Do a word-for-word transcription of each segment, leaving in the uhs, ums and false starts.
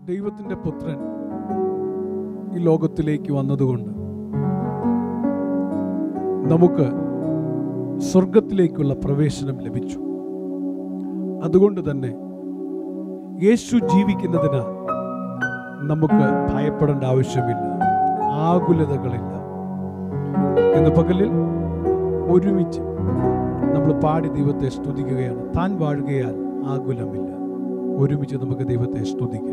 ദൈവത്തിൻ്റെ പുത്രൻ ഈ ലോകത്തിലേക്ക് വന്നതുകൊണ്ട് നമുക്ക് സ്വർഗത്തിലേക്കുള്ള പ്രവേശനം ലഭിച്ചു. അതുകൊണ്ട് തന്നെ യേശു ജീവിക്കുന്നതിനാൽ നമുക്ക് ഭയപ്പെടേണ്ട ആവശ്യമില്ല, ആകുലതകളില്ല. ഇന്ന് പകലിൽ ഒരുമിച്ച് നമ്മൾ പാടി ദൈവത്തെ സ്തുതിക്കുകയാണ്. താൻ വാഴുകയാൽ ആകുലമില്ല. ഒരുമിച്ച് നമുക്ക് ദൈവത്തെ സ്തുതിക്കാം.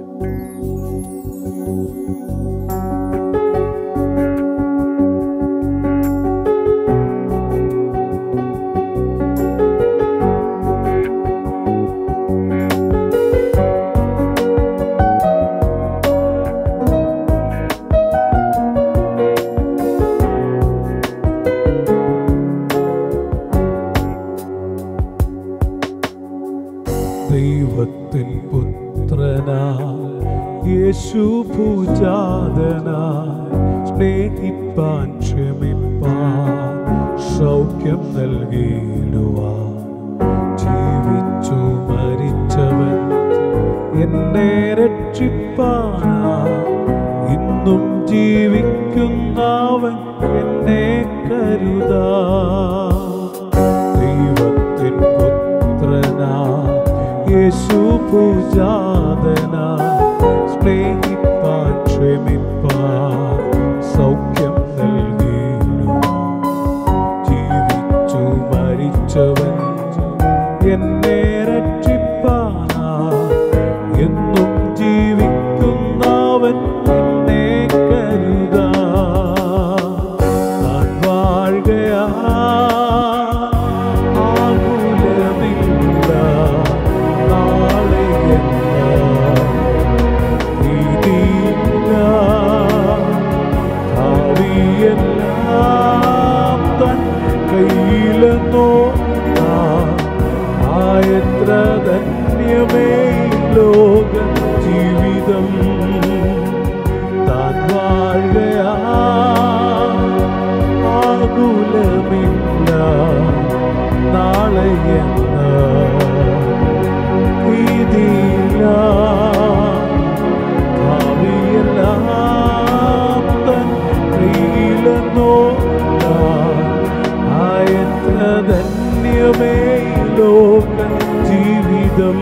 ദൈവത്തിൻ പുത്രനായി യേശു പൂജാതനായി സ്നേഹിപ്പാൻ ക്ഷമിപ്പാൻ സൗഖ്യം നൽകിയിടുവാൻ ജീവിച്ചു മരിച്ചവൻ എന്നെ രക്ഷിപ്പാനായി ഇന്നും ജീവിക്കുന്നവൻ എന്നെ കരുതാ. ദൈവത്തിൻ പുത്രനായി യേശു പൂജാതനായി സ്നേഹിപ്പാൻ ക്ഷമിപ്പാൻ സൗഖ്യം നൽകിയിടുവാൻ ജീവിച്ചു മരിച്ചവൻ എന്നെ രക്ഷിപ്പാനായി എന്നും ജീവിക്കുന്നവൻ എന്നെ കരുതാ. താൻ വാഴുകയാ എത്ര ധന്യമേ ലോക ജീവിതം. താൻ വാഴുകയാ ആകുലമില്ല നാളെ എന്ന ഭീതിയില്ല. ഭാവിയെല്ലാം തൻ കയ്യിലെന്നോ എത്ര ധന്യമേ ലോക ജീവിതം.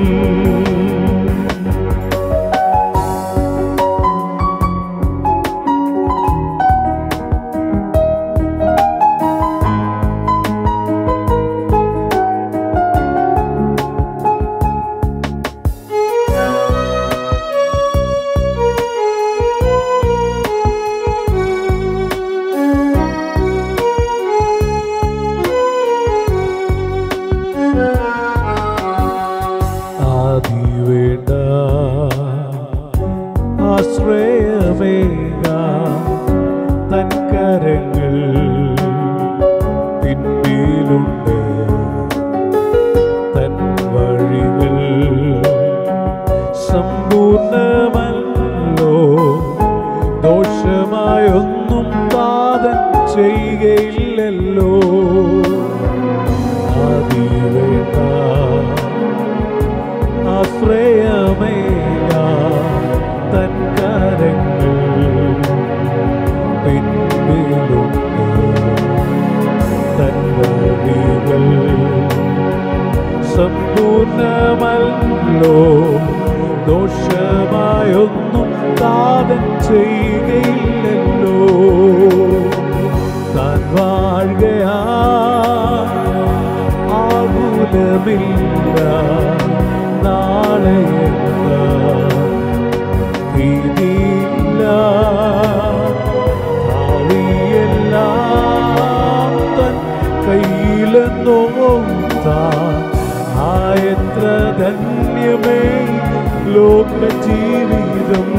ആശ്രയമേക തൻ കരങ്ങൾ പിന്നിലുണ്ട്. തൻ വഴികൾ സമ്പൂർണമല്ലോ, ദോഷമായൊന്നും താതൻ ചെയ്യുകയില്ലല്ലോ. ആദിവേണ്ട ആശ്രയമേക തൻ കരങ്ങൾ പിന്നിലുണ്ട്. തൻ വഴികൾ സമ്പൂർണമല്ലോ, ദോഷമായൊന്നും താതൻ ചെയ്യുകയില്ലല്ലോ. താൻ വാഴുകയാ ആകുലമില്ല നാളെ ഭീതിയില്ല. ഭാവിയെല്ലാം തൻ കയ്യിലെന്നോ എത്ര ധന്യമേ ലോക ജീവിതം.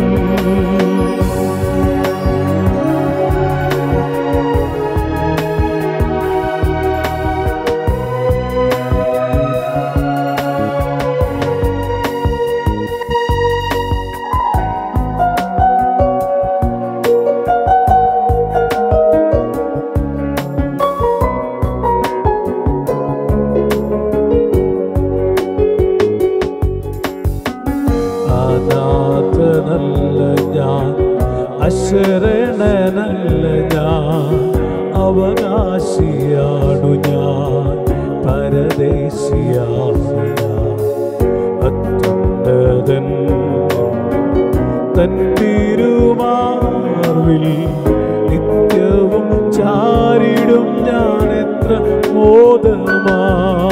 അശരണനല്ല ഞാൻ, അവകാശിയാണു ഞാൻ, പരദേശിയാണു ഞാൻ. അത്യുന്നതൻ തൻ തിരുമാർവിൽ നിത്യവും ചാരിടും ഞാൻ എത്ര മോദമാ.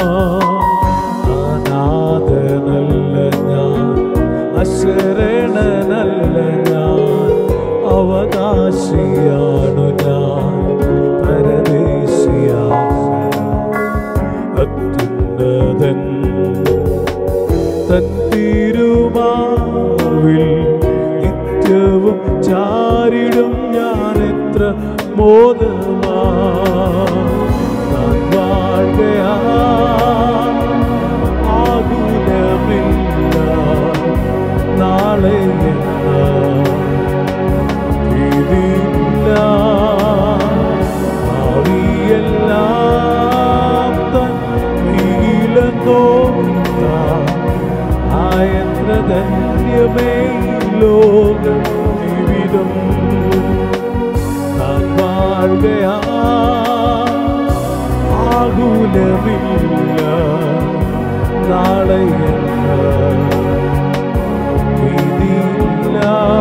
അനാഥനല്ല ഞാൻ, അശരണനല്ല ഞാൻ, അവകാശിയാണു ഞാൻ, പരദേശിയാണു. അത്യുന്നതൻ തൻ തിരുമാർവിൽ നിത്യവും ചാരിടും ഞാൻ എത്ര മോദമാ. ഞാൻ വാഴുകയാ ആകുലമില്ല, നാളെ ഭീതിയില്ല. ഭാവിയെല്ലാം തൻ കയ്യിലെന്നോ എത്ര ധന്യമേ ലോക ജീവിതം. ഞാൻ വാഴുകയാ ആകുലമില്ല, നാളെ ഭീതിയില്ല.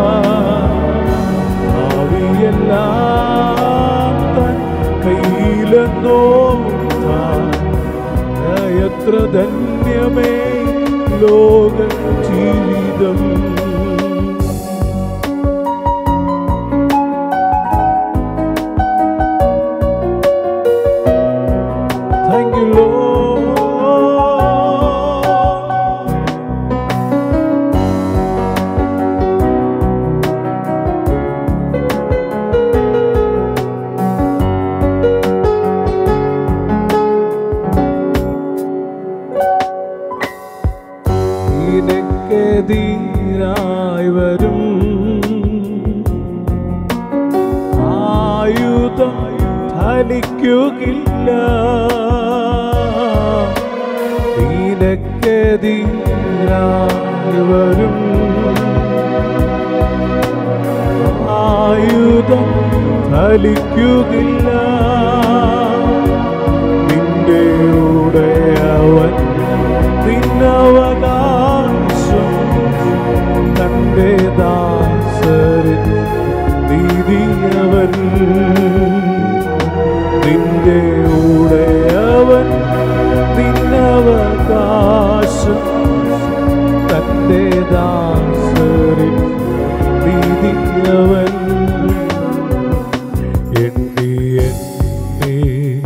ഭാവിയെല്ലാം തൻ കയ്യിലെന്നോ എത്ര ധന്യമേ ലോക ജീവിതം. Thank you, Lord. ധീരായി വരും ആയുധം ഫലിക്കുകയില്ല. നിനക്കെതിരായി വരും ആയുധം ഫലിക്കുകയില്ല. നിന്റെ ഉടയവൻ നിന്നവകാശം തന്റെ ദാസരിൽ നീതിയവൻ. നിന്റെ ഉടയവൻ നിന്നവകാശം തന്റെ ദാസരിൽ നീതിയവൻ. എണ്ണി എണ്ണി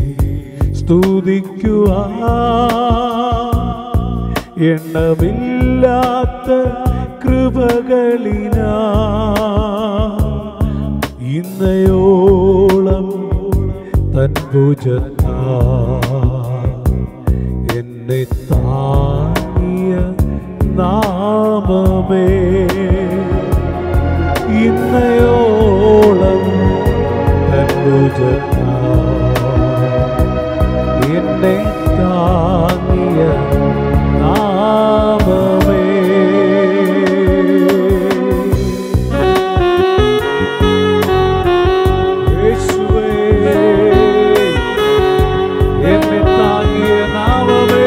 സ്തുതിക്കുവാൻ എണ്ണമില്ലാത്ത കൃപകളിനാ ഇന്നയോളം തൻ ഭുജത്താൽ എന്നെ താങ്ങിയ നാമമേ. ഇന്നയോളം തൻ ഭുജത്താൽ എന്നെ താങ്ങിയ നാമമേ. യേശുവേ എന്നെ താങ്ങിയ നാമമേ.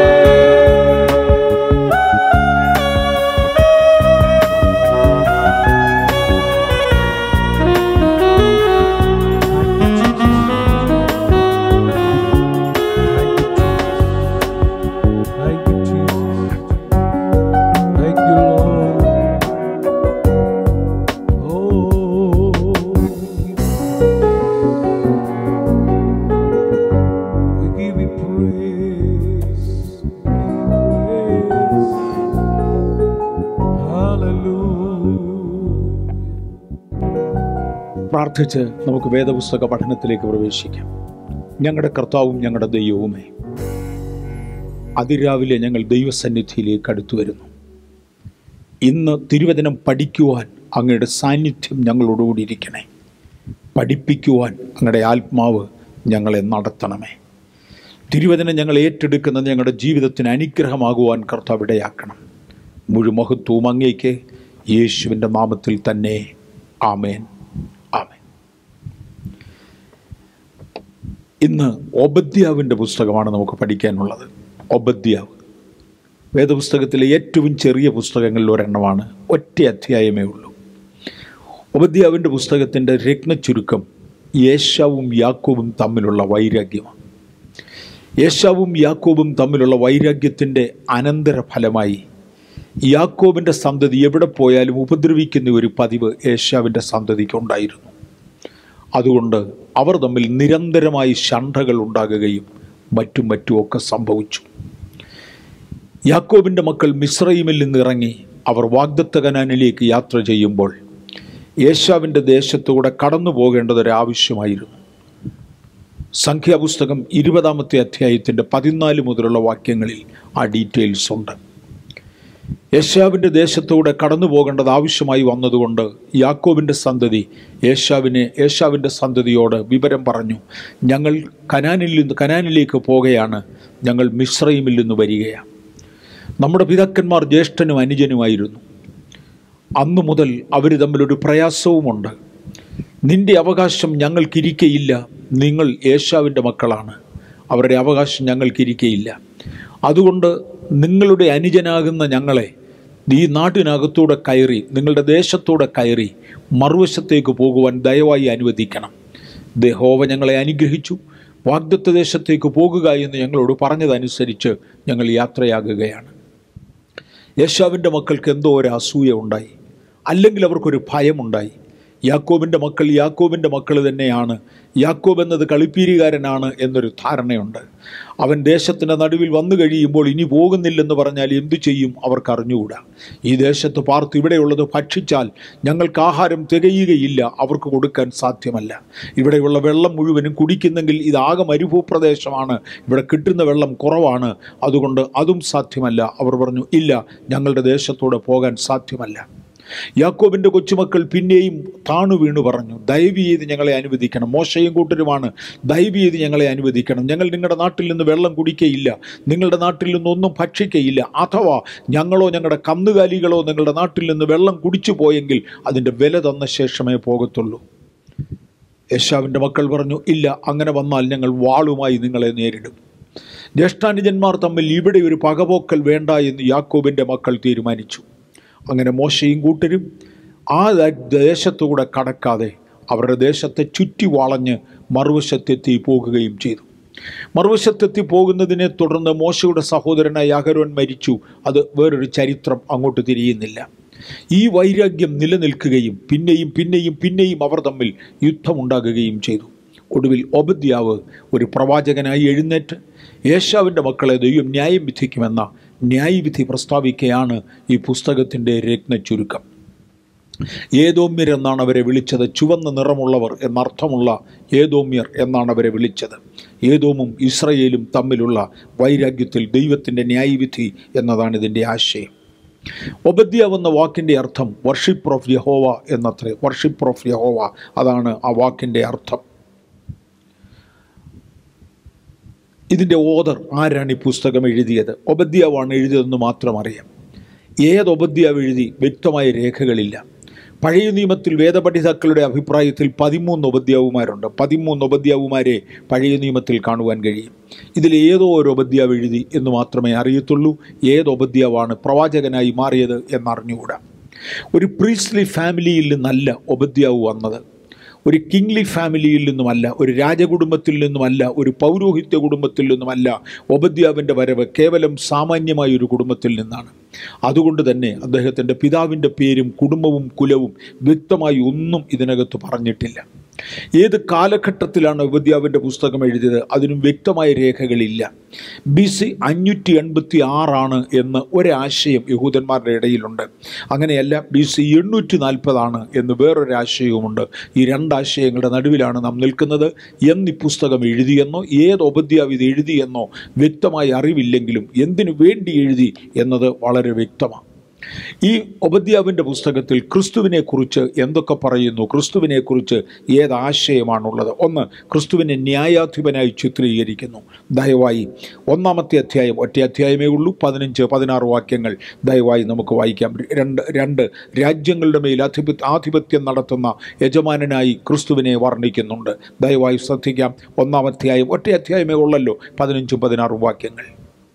പ്രാർത്ഥിച്ച് നമുക്ക് വേദപുസ്തക പഠനത്തിലേക്ക് പ്രവേശിക്കാം. ഞങ്ങളുടെ കർത്താവും ഞങ്ങളുടെ ദൈവവുമേ, അതിരാവിലെ ഞങ്ങൾ ദൈവസന്നിധിയിലേക്ക് അടുത്തു വരുന്നു. ഇന്ന് തിരുവചനം പഠിക്കുവാൻ അങ്ങയുടെ സാന്നിധ്യം ഞങ്ങളോടുകൂടി ഇരിക്കണേ. പഠിപ്പിക്കുവാൻ അങ്ങയുടെ ആത്മാവ് ഞങ്ങളെ നടത്തണമേ. തിരുവചനം ഞങ്ങൾ ഏറ്റെടുക്കുന്നത് ഞങ്ങളുടെ ജീവിതത്തിന് അനുഗ്രഹമാകുവാൻ കർത്താവ് ഇടയാക്കണം. മുഴുമഹത്വവും അങ്ങേക്ക് യേശുവിൻ്റെ നാമത്തിൽ തന്നെ. ആമേൻ. ഇന്ന് ഓബദ്യാവിൻ്റെ പുസ്തകമാണ് നമുക്ക് പഠിക്കാനുള്ളത്. ഓബദ്യാവ് വേദപുസ്തകത്തിലെ ഏറ്റവും ചെറിയ പുസ്തകങ്ങളിൽ ഒരെണ്ണമാണ്. ഒറ്റ അധ്യായമേ ഉള്ളൂ. ഓബദ്യാവിൻ്റെ പുസ്തകത്തിൻ്റെ രത്നച്ചുരുക്കം ഏശാവും യാക്കോബും തമ്മിലുള്ള വൈരാഗ്യമാണ്. ഏശാവും യാക്കോബും തമ്മിലുള്ള വൈരാഗ്യത്തിൻ്റെ അനന്തരഫലമായി യാക്കോബിൻ്റെ സന്തതി എവിടെ പോയാലും ഉപദ്രവിക്കുന്ന ഒരു പതിവ് ഏശാവിൻ്റെ സന്തതിക്കുണ്ടായിരുന്നു. അതുകൊണ്ട് അവർ തമ്മിൽ നിരന്തരമായി ശണ്ഠകൾ ഉണ്ടാകുകയും മറ്റും മറ്റുമൊക്കെ സംഭവിച്ചു. യാക്കോബിൻ്റെ മക്കൾ മിസ്രയീമിൽ നിന്ന് ഇറങ്ങി അവർ വാഗ്ദത്ത കനാനിലേക്ക് യാത്ര ചെയ്യുമ്പോൾ ഏശാവിൻ്റെ ദേശത്തൂടെ കടന്നു പോകേണ്ടതൊരാവശ്യമായിരുന്നു. സംഖ്യാപുസ്തകം ഇരുപതാമത്തെ അധ്യായത്തിൻ്റെ പതിനാല് മുതലുള്ള വാക്യങ്ങളിൽ ആ ഡീറ്റെയിൽസ് ഉണ്ട്. ഏശാവിൻ്റെ ദേശത്തൂടെ കടന്നു പോകേണ്ടത് ആവശ്യമായി വന്നതുകൊണ്ട് യാക്കോബിൻ്റെ സന്തതി ഏശാവിനെ ഏശാവിൻ്റെ സന്തതിയോട് വിവരം പറഞ്ഞു, ഞങ്ങൾ കനാനിൽ നിന്ന് കനാനിലേക്ക് പോകുകയാണ്, ഞങ്ങൾ മിസ്രയീമിൽ നിന്ന് വരികയാണ്. നമ്മുടെ പിതാക്കന്മാർ ജ്യേഷ്ഠനും അനുജനുമായിരുന്നു. അന്നു മുതൽ അവർ തമ്മിലൊരു പ്രയാസവുമുണ്ട്. നിന്റെ അവകാശം ഞങ്ങൾക്കിരിക്കയില്ല, നിങ്ങൾ ഏശാവിൻ്റെ മക്കളാണ്, അവരുടെ അവകാശം ഞങ്ങൾക്കിരിക്കയില്ല. അതുകൊണ്ട് നിങ്ങളുടെ അനുജനാകുന്ന ഞങ്ങളെ ഈ നാട്ടിനകത്തൂടെ കയറി നിങ്ങളുടെ ദേശത്തൂടെ കയറി മറുവശത്തേക്ക് പോകുവാൻ ദയവായി അനുവദിക്കണം. യഹോവ ഞങ്ങളെ അനുഗ്രഹിച്ചു, വാഗ്ദത്ത ദേശത്തേക്ക് പോകുക എന്ന് ഞങ്ങളോട് പറഞ്ഞതനുസരിച്ച് ഞങ്ങൾ യാത്രയാകുകയാണ്. ഏശാവിൻ്റെ മക്കൾക്ക് എന്തോ ഒരു അസൂയ ഉണ്ടായി, അല്ലെങ്കിൽ അവർക്കൊരു ഭയമുണ്ടായി. യാക്കോബിൻ്റെ മക്കൾ യാക്കോബിൻ്റെ മക്കൾ തന്നെയാണ്, യാക്കോബ് എന്നത് കളിപ്പീരുകാരനാണ് എന്നൊരു ധാരണയുണ്ട്. അവൻ ദേശത്തിൻ്റെ നടുവിൽ വന്നു കഴിയുമ്പോൾ ഇനി പോകുന്നില്ലെന്ന് പറഞ്ഞാൽ എന്തു ചെയ്യും അവർക്ക് അറിഞ്ഞുകൂടാ. ഈ ദേശത്ത് പാർത്ത് ഇവിടെയുള്ളത് ഭക്ഷിച്ചാൽ ഞങ്ങൾക്ക് ആഹാരം തികയുകയില്ല, അവർക്ക് കൊടുക്കാൻ സാധ്യമല്ല. ഇവിടെയുള്ള വെള്ളം മുഴുവനും കുടിക്കുന്നെങ്കിൽ ഇതാകെ മരുഭൂപ്രദേശമാണ്, ഇവിടെ കിട്ടുന്ന വെള്ളം കുറവാണ്, അതുകൊണ്ട് അതും സാധ്യമല്ല. അവർ പറഞ്ഞു, ഇല്ല, ഞങ്ങളുടെ ദേശത്തൂടെ പോകാൻ സാധ്യമല്ല. യാക്കോബിൻ്റെ കൊച്ചുമക്കൾ പിന്നെയും താണു വീണു പറഞ്ഞു, ദയവ് ചെയ്ത് ഞങ്ങളെ അനുവദിക്കണം, മോശയും കൂട്ടരുമാണ്, ദയവ് ചെയ്ത് ഞങ്ങളെ അനുവദിക്കണം. ഞങ്ങൾ നിങ്ങളുടെ നാട്ടിൽ നിന്ന് വെള്ളം കുടിക്കയില്ല, നിങ്ങളുടെ നാട്ടിൽ നിന്നൊന്നും ഭക്ഷിക്കയില്ല. അഥവാ ഞങ്ങളോ ഞങ്ങളുടെ കന്നുകാലികളോ നിങ്ങളുടെ നാട്ടിൽ നിന്ന് വെള്ളം കുടിച്ചു പോയെങ്കിൽ അതിൻ്റെ വില തന്ന ശേഷമേ പോകത്തുള്ളൂ. ഏശാവിൻ്റെ മക്കൾ പറഞ്ഞു, ഇല്ല, അങ്ങനെ വന്നാൽ ഞങ്ങൾ വാളുമായി നിങ്ങളെ നേരിടും. ജ്യേഷ്ഠാനുജന്മാർ തമ്മിൽ ഇവിടെ ഒരു പകപോക്കൽ വേണ്ട എന്ന് യാക്കോബിൻ്റെ മക്കൾ തീരുമാനിച്ചു. അങ്ങനെ മോശയും കൂട്ടരും ആ ദേശത്തുകൂടെ കടക്കാതെ അവരുടെ ദേശത്തെ ചുറ്റി വളഞ്ഞ് മറുവശത്തെത്തി പോകുകയും ചെയ്തു. മറുവശത്തെത്തി പോകുന്നതിനെ തുടർന്ന് മോശയുടെ സഹോദരനായ അഹരോൻ മരിച്ചു. അത് വേറൊരു ചരിത്രം, അങ്ങോട്ട് തിരിയുന്നില്ല. ഈ വൈരാഗ്യം നിലനിൽക്കുകയും പിന്നെയും പിന്നെയും പിന്നെയും അവർ തമ്മിൽ യുദ്ധമുണ്ടാകുകയും ചെയ്തു. ഒടുവിൽ ഓബദ്യാവ് ഒരു പ്രവാചകനായി എഴുന്നേറ്റ് ഏശാവിൻ്റെ മക്കളെ ദൈവം ന്യായം വിധിക്കുമെന്ന ന്യായവിധി പ്രസ്താവിക്കുകയാണ് ഈ പുസ്തകത്തിൻ്റെ രത്നച്ചുരുക്കം. ഏദോമ്യർ എന്നാണ് അവരെ വിളിച്ചത്. ചുവന്ന നിറമുള്ളവർ എന്നർത്ഥമുള്ള ഏദോമ്യർ എന്നാണ് അവരെ വിളിച്ചത്. ഏദോമും ഇസ്രയേലും തമ്മിലുള്ള വൈരാഗ്യത്തിൽ ദൈവത്തിൻ്റെ ന്യായവിധി എന്നതാണ് ഇതിൻ്റെ ആശയം. ഓബദ്യാവ് എന്ന വാക്കിൻ്റെ അർത്ഥം വർഷിപ്പർ ഓഫ് യഹോവ എന്നത്രേ. വർഷിപ്പർ ഓഫ് യഹോവ, അതാണ് ആ വാക്കിൻ്റെ അർത്ഥം. ഇതിൻ്റെ ഓതർ ആരാണ് ഈ പുസ്തകം എഴുതിയത്? ഓബദ്യാവാണ് എഴുതിയതെന്ന് മാത്രം അറിയാം. ഏത് ഓബദ്യാവ് എഴുതി വ്യക്തമായ രേഖകളില്ല. പഴയ നിയമത്തിൽ വേദപണ്ഡിതാക്കളുടെ അഭിപ്രായത്തിൽ പതിമൂന്ന് ഓബദ്യാവുമാരുണ്ട്. പതിമൂന്ന് ഓബദ്യാവുമാരെ പഴയ നിയമത്തിൽ കാണുവാൻ കഴിയും. ഇതിൽ ഏതോ ഒരു ഓബദ്യാവ് എഴുതി എന്ന് മാത്രമേ അറിയത്തുള്ളൂ. ഏത് ഓബദ്യാവാണ് പ്രവാചകനായി മാറിയത് എന്നറിഞ്ഞുകൂടാ. ഒരു പ്രീസ്ലി ഫാമിലിയിൽ നിന്നല്ല ഓബദ്യാവ് വന്നത്, ഒരു കിങ്ലി ഫാമിലിയിൽ നിന്നുമല്ല, ഒരു രാജകുടുംബത്തിൽ നിന്നുമല്ല, ഒരു പൗരോഹിത്യ കുടുംബത്തിൽ നിന്നുമല്ല. ഓബദ്യാവിൻ്റെ വരവ് കേവലം സാമാന്യമായ ഒരു കുടുംബത്തിൽ നിന്നാണ്. അതുകൊണ്ട് തന്നെ അദ്ദേഹത്തിൻ്റെ പിതാവിൻ്റെ പേരും കുടുംബവും കുലവും വ്യക്തമായി ഒന്നും ഇതിനകത്ത് പറഞ്ഞിട്ടില്ല. ഏത് കാലഘട്ടത്തിലാണ് ഓബദ്യാവിൻ്റെ പുസ്തകം എഴുതിയത് അതിനും വ്യക്തമായ രേഖകളില്ല. ബി സി അഞ്ഞൂറ്റി എൺപത്തി ആറാണ് എന്ന് ഒരാശയം യഹൂദന്മാരുടെ ഇടയിലുണ്ട്. അങ്ങനെയല്ല, ബി സി എണ്ണൂറ്റി നാൽപ്പതാണ് എന്ന് വേറൊരാശയവുമുണ്ട്. ഈ രണ്ടാശയങ്ങളുടെ നടുവിലാണ് നാം നിൽക്കുന്നത്. എന്ന് ഈ പുസ്തകം എഴുതിയെന്നോ ഏത് ഓബദ്യാവ് ഇത് എഴുതിയെന്നോ വ്യക്തമായി അറിവില്ലെങ്കിലും എന്തിനു വേണ്ടി എഴുതി എന്നത് വളരെ വ്യക്തമാണ്. ഈ ഒബദ്യാവിൻ്റെ പുസ്തകത്തിൽ ക്രിസ്തുവിനെ കുറിച്ച് എന്തൊക്കെ പറയുന്നു, ക്രിസ്തുവിനെ കുറിച്ച് ഏതാശയമാണുള്ളത്? ഒന്ന്, ക്രിസ്തുവിനെ ന്യായാധിപനായി ചിത്രീകരിക്കുന്നു. ദയവായി ഒന്നാമത്തെ അധ്യായം, ഒറ്റ അധ്യായമേ ഉള്ളൂ, പതിനഞ്ച് പതിനാറ് വാക്യങ്ങൾ ദയവായി നമുക്ക് വായിക്കാം. രണ്ട് രണ്ട് രാജ്യങ്ങളുടെ മേൽ അധിപ ആധിപത്യം നടത്തുന്ന യജമാനനായി ക്രിസ്തുവിനെ വർണ്ണിക്കുന്നുണ്ട്. ദയവായി ശ്രദ്ധിക്കാം. ഒന്നാം അധ്യായം, ഒറ്റ അധ്യായമേ ഉള്ളല്ലോ, പതിനഞ്ചും പതിനാറും വാക്യങ്ങൾ.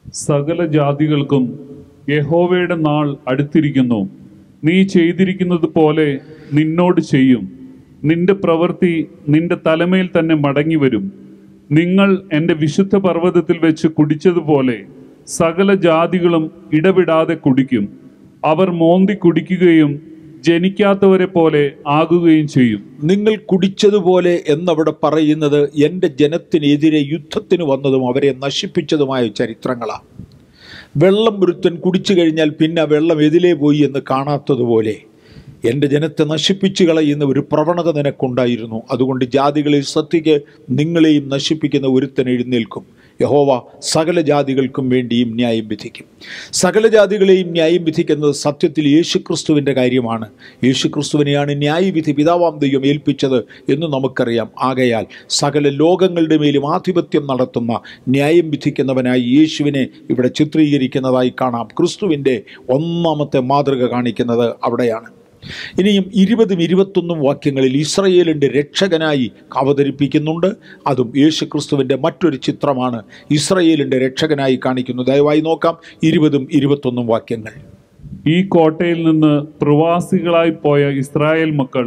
സകല ജാതികൾക്കും യഹോവയുടെ നാൾ അടുത്തിരിക്കുന്നു. നീ ചെയ്തിരിക്കുന്നത് പോലെ നിന്നോട് ചെയ്യും. നിന്റെ പ്രവൃത്തി നിന്റെ തലമേൽ തന്നെ മടങ്ങി വരും. നിങ്ങൾ എൻ്റെ വിശുദ്ധ പർവ്വതത്തിൽ വെച്ച് കുടിച്ചതുപോലെ സകല ജാതികളും ഇടവിടാതെ കുടിക്കും. അവർ മോന്തി കുടിക്കുകയും ജനിക്കാത്തവരെ പോലെ ആകുകയും ചെയ്യും. നിങ്ങൾ കുടിച്ചതുപോലെ എന്നവിടെ പറയുന്നത് എൻ്റെ ജനത്തിനെതിരെ യുദ്ധത്തിന് വന്നതും അവരെ നശിപ്പിച്ചതുമായ ചരിത്രങ്ങളാണ്. വെള്ളം ഒരുത്തൻ കുടിച്ചു കഴിഞ്ഞാൽ പിന്നെ വെള്ളം എതിലേ പോയി എന്ന് കാണാത്തതുപോലെ എൻ്റെ ജനത്തെ നശിപ്പിച്ചു കളയുന്ന ഒരു പ്രവണത നിനക്കുണ്ടായിരുന്നു. അതുകൊണ്ട് ജാതികളിൽ ശ്രദ്ധിക്ക്, നിങ്ങളെയും നശിപ്പിക്കുന്ന ഒരുത്തൻ എഴുന്നേൽക്കും. യഹോവ സകല ജാതികൾക്കും വേണ്ടിയും ന്യായം വിധിക്കും. സകല ജാതികളെയും ന്യായം വിധിക്കുന്നത് സത്യത്തിൽ യേശുക്രിസ്തുവിൻ്റെ കാര്യമാണ്. യേശുക്രിസ്തുവിനെയാണ് ന്യായവിധി പിതാവാം ദൈവം ഏൽപ്പിച്ചത് എന്ന് നമുക്കറിയാം. ആകയാൽ സകല ലോകങ്ങളുടെ മേലും ആധിപത്യം നടത്തുന്ന ന്യായം വിധിക്കുന്നവനായി യേശുവിനെ ഇവിടെ ചിത്രീകരിക്കുന്നതായി കാണാം. ക്രിസ്തുവിൻ്റെ ഒന്നാമത്തെ മാതൃക കാണിക്കുന്നത് അവിടെയാണ്. ഇനിയും ഇരുപതും ഇരുപത്തൊന്നും വാക്യങ്ങളിൽ ഇസ്രയേലിൻ്റെ രക്ഷകനായി അവതരിപ്പിക്കുന്നുണ്ട്. അതും യേശുക്രിസ്തുവിൻ്റെ മറ്റൊരു ചിത്രമാണ്. ഇസ്രയേലിൻ്റെ രക്ഷകനായി കാണിക്കുന്നു. ദയവായി നോക്കാം ഇരുപതും ഇരുപത്തൊന്നും വാക്യങ്ങൾ. ഈ കോട്ടയിൽ നിന്ന് പ്രവാസികളായി പോയ ഇസ്രായേൽ മക്കൾ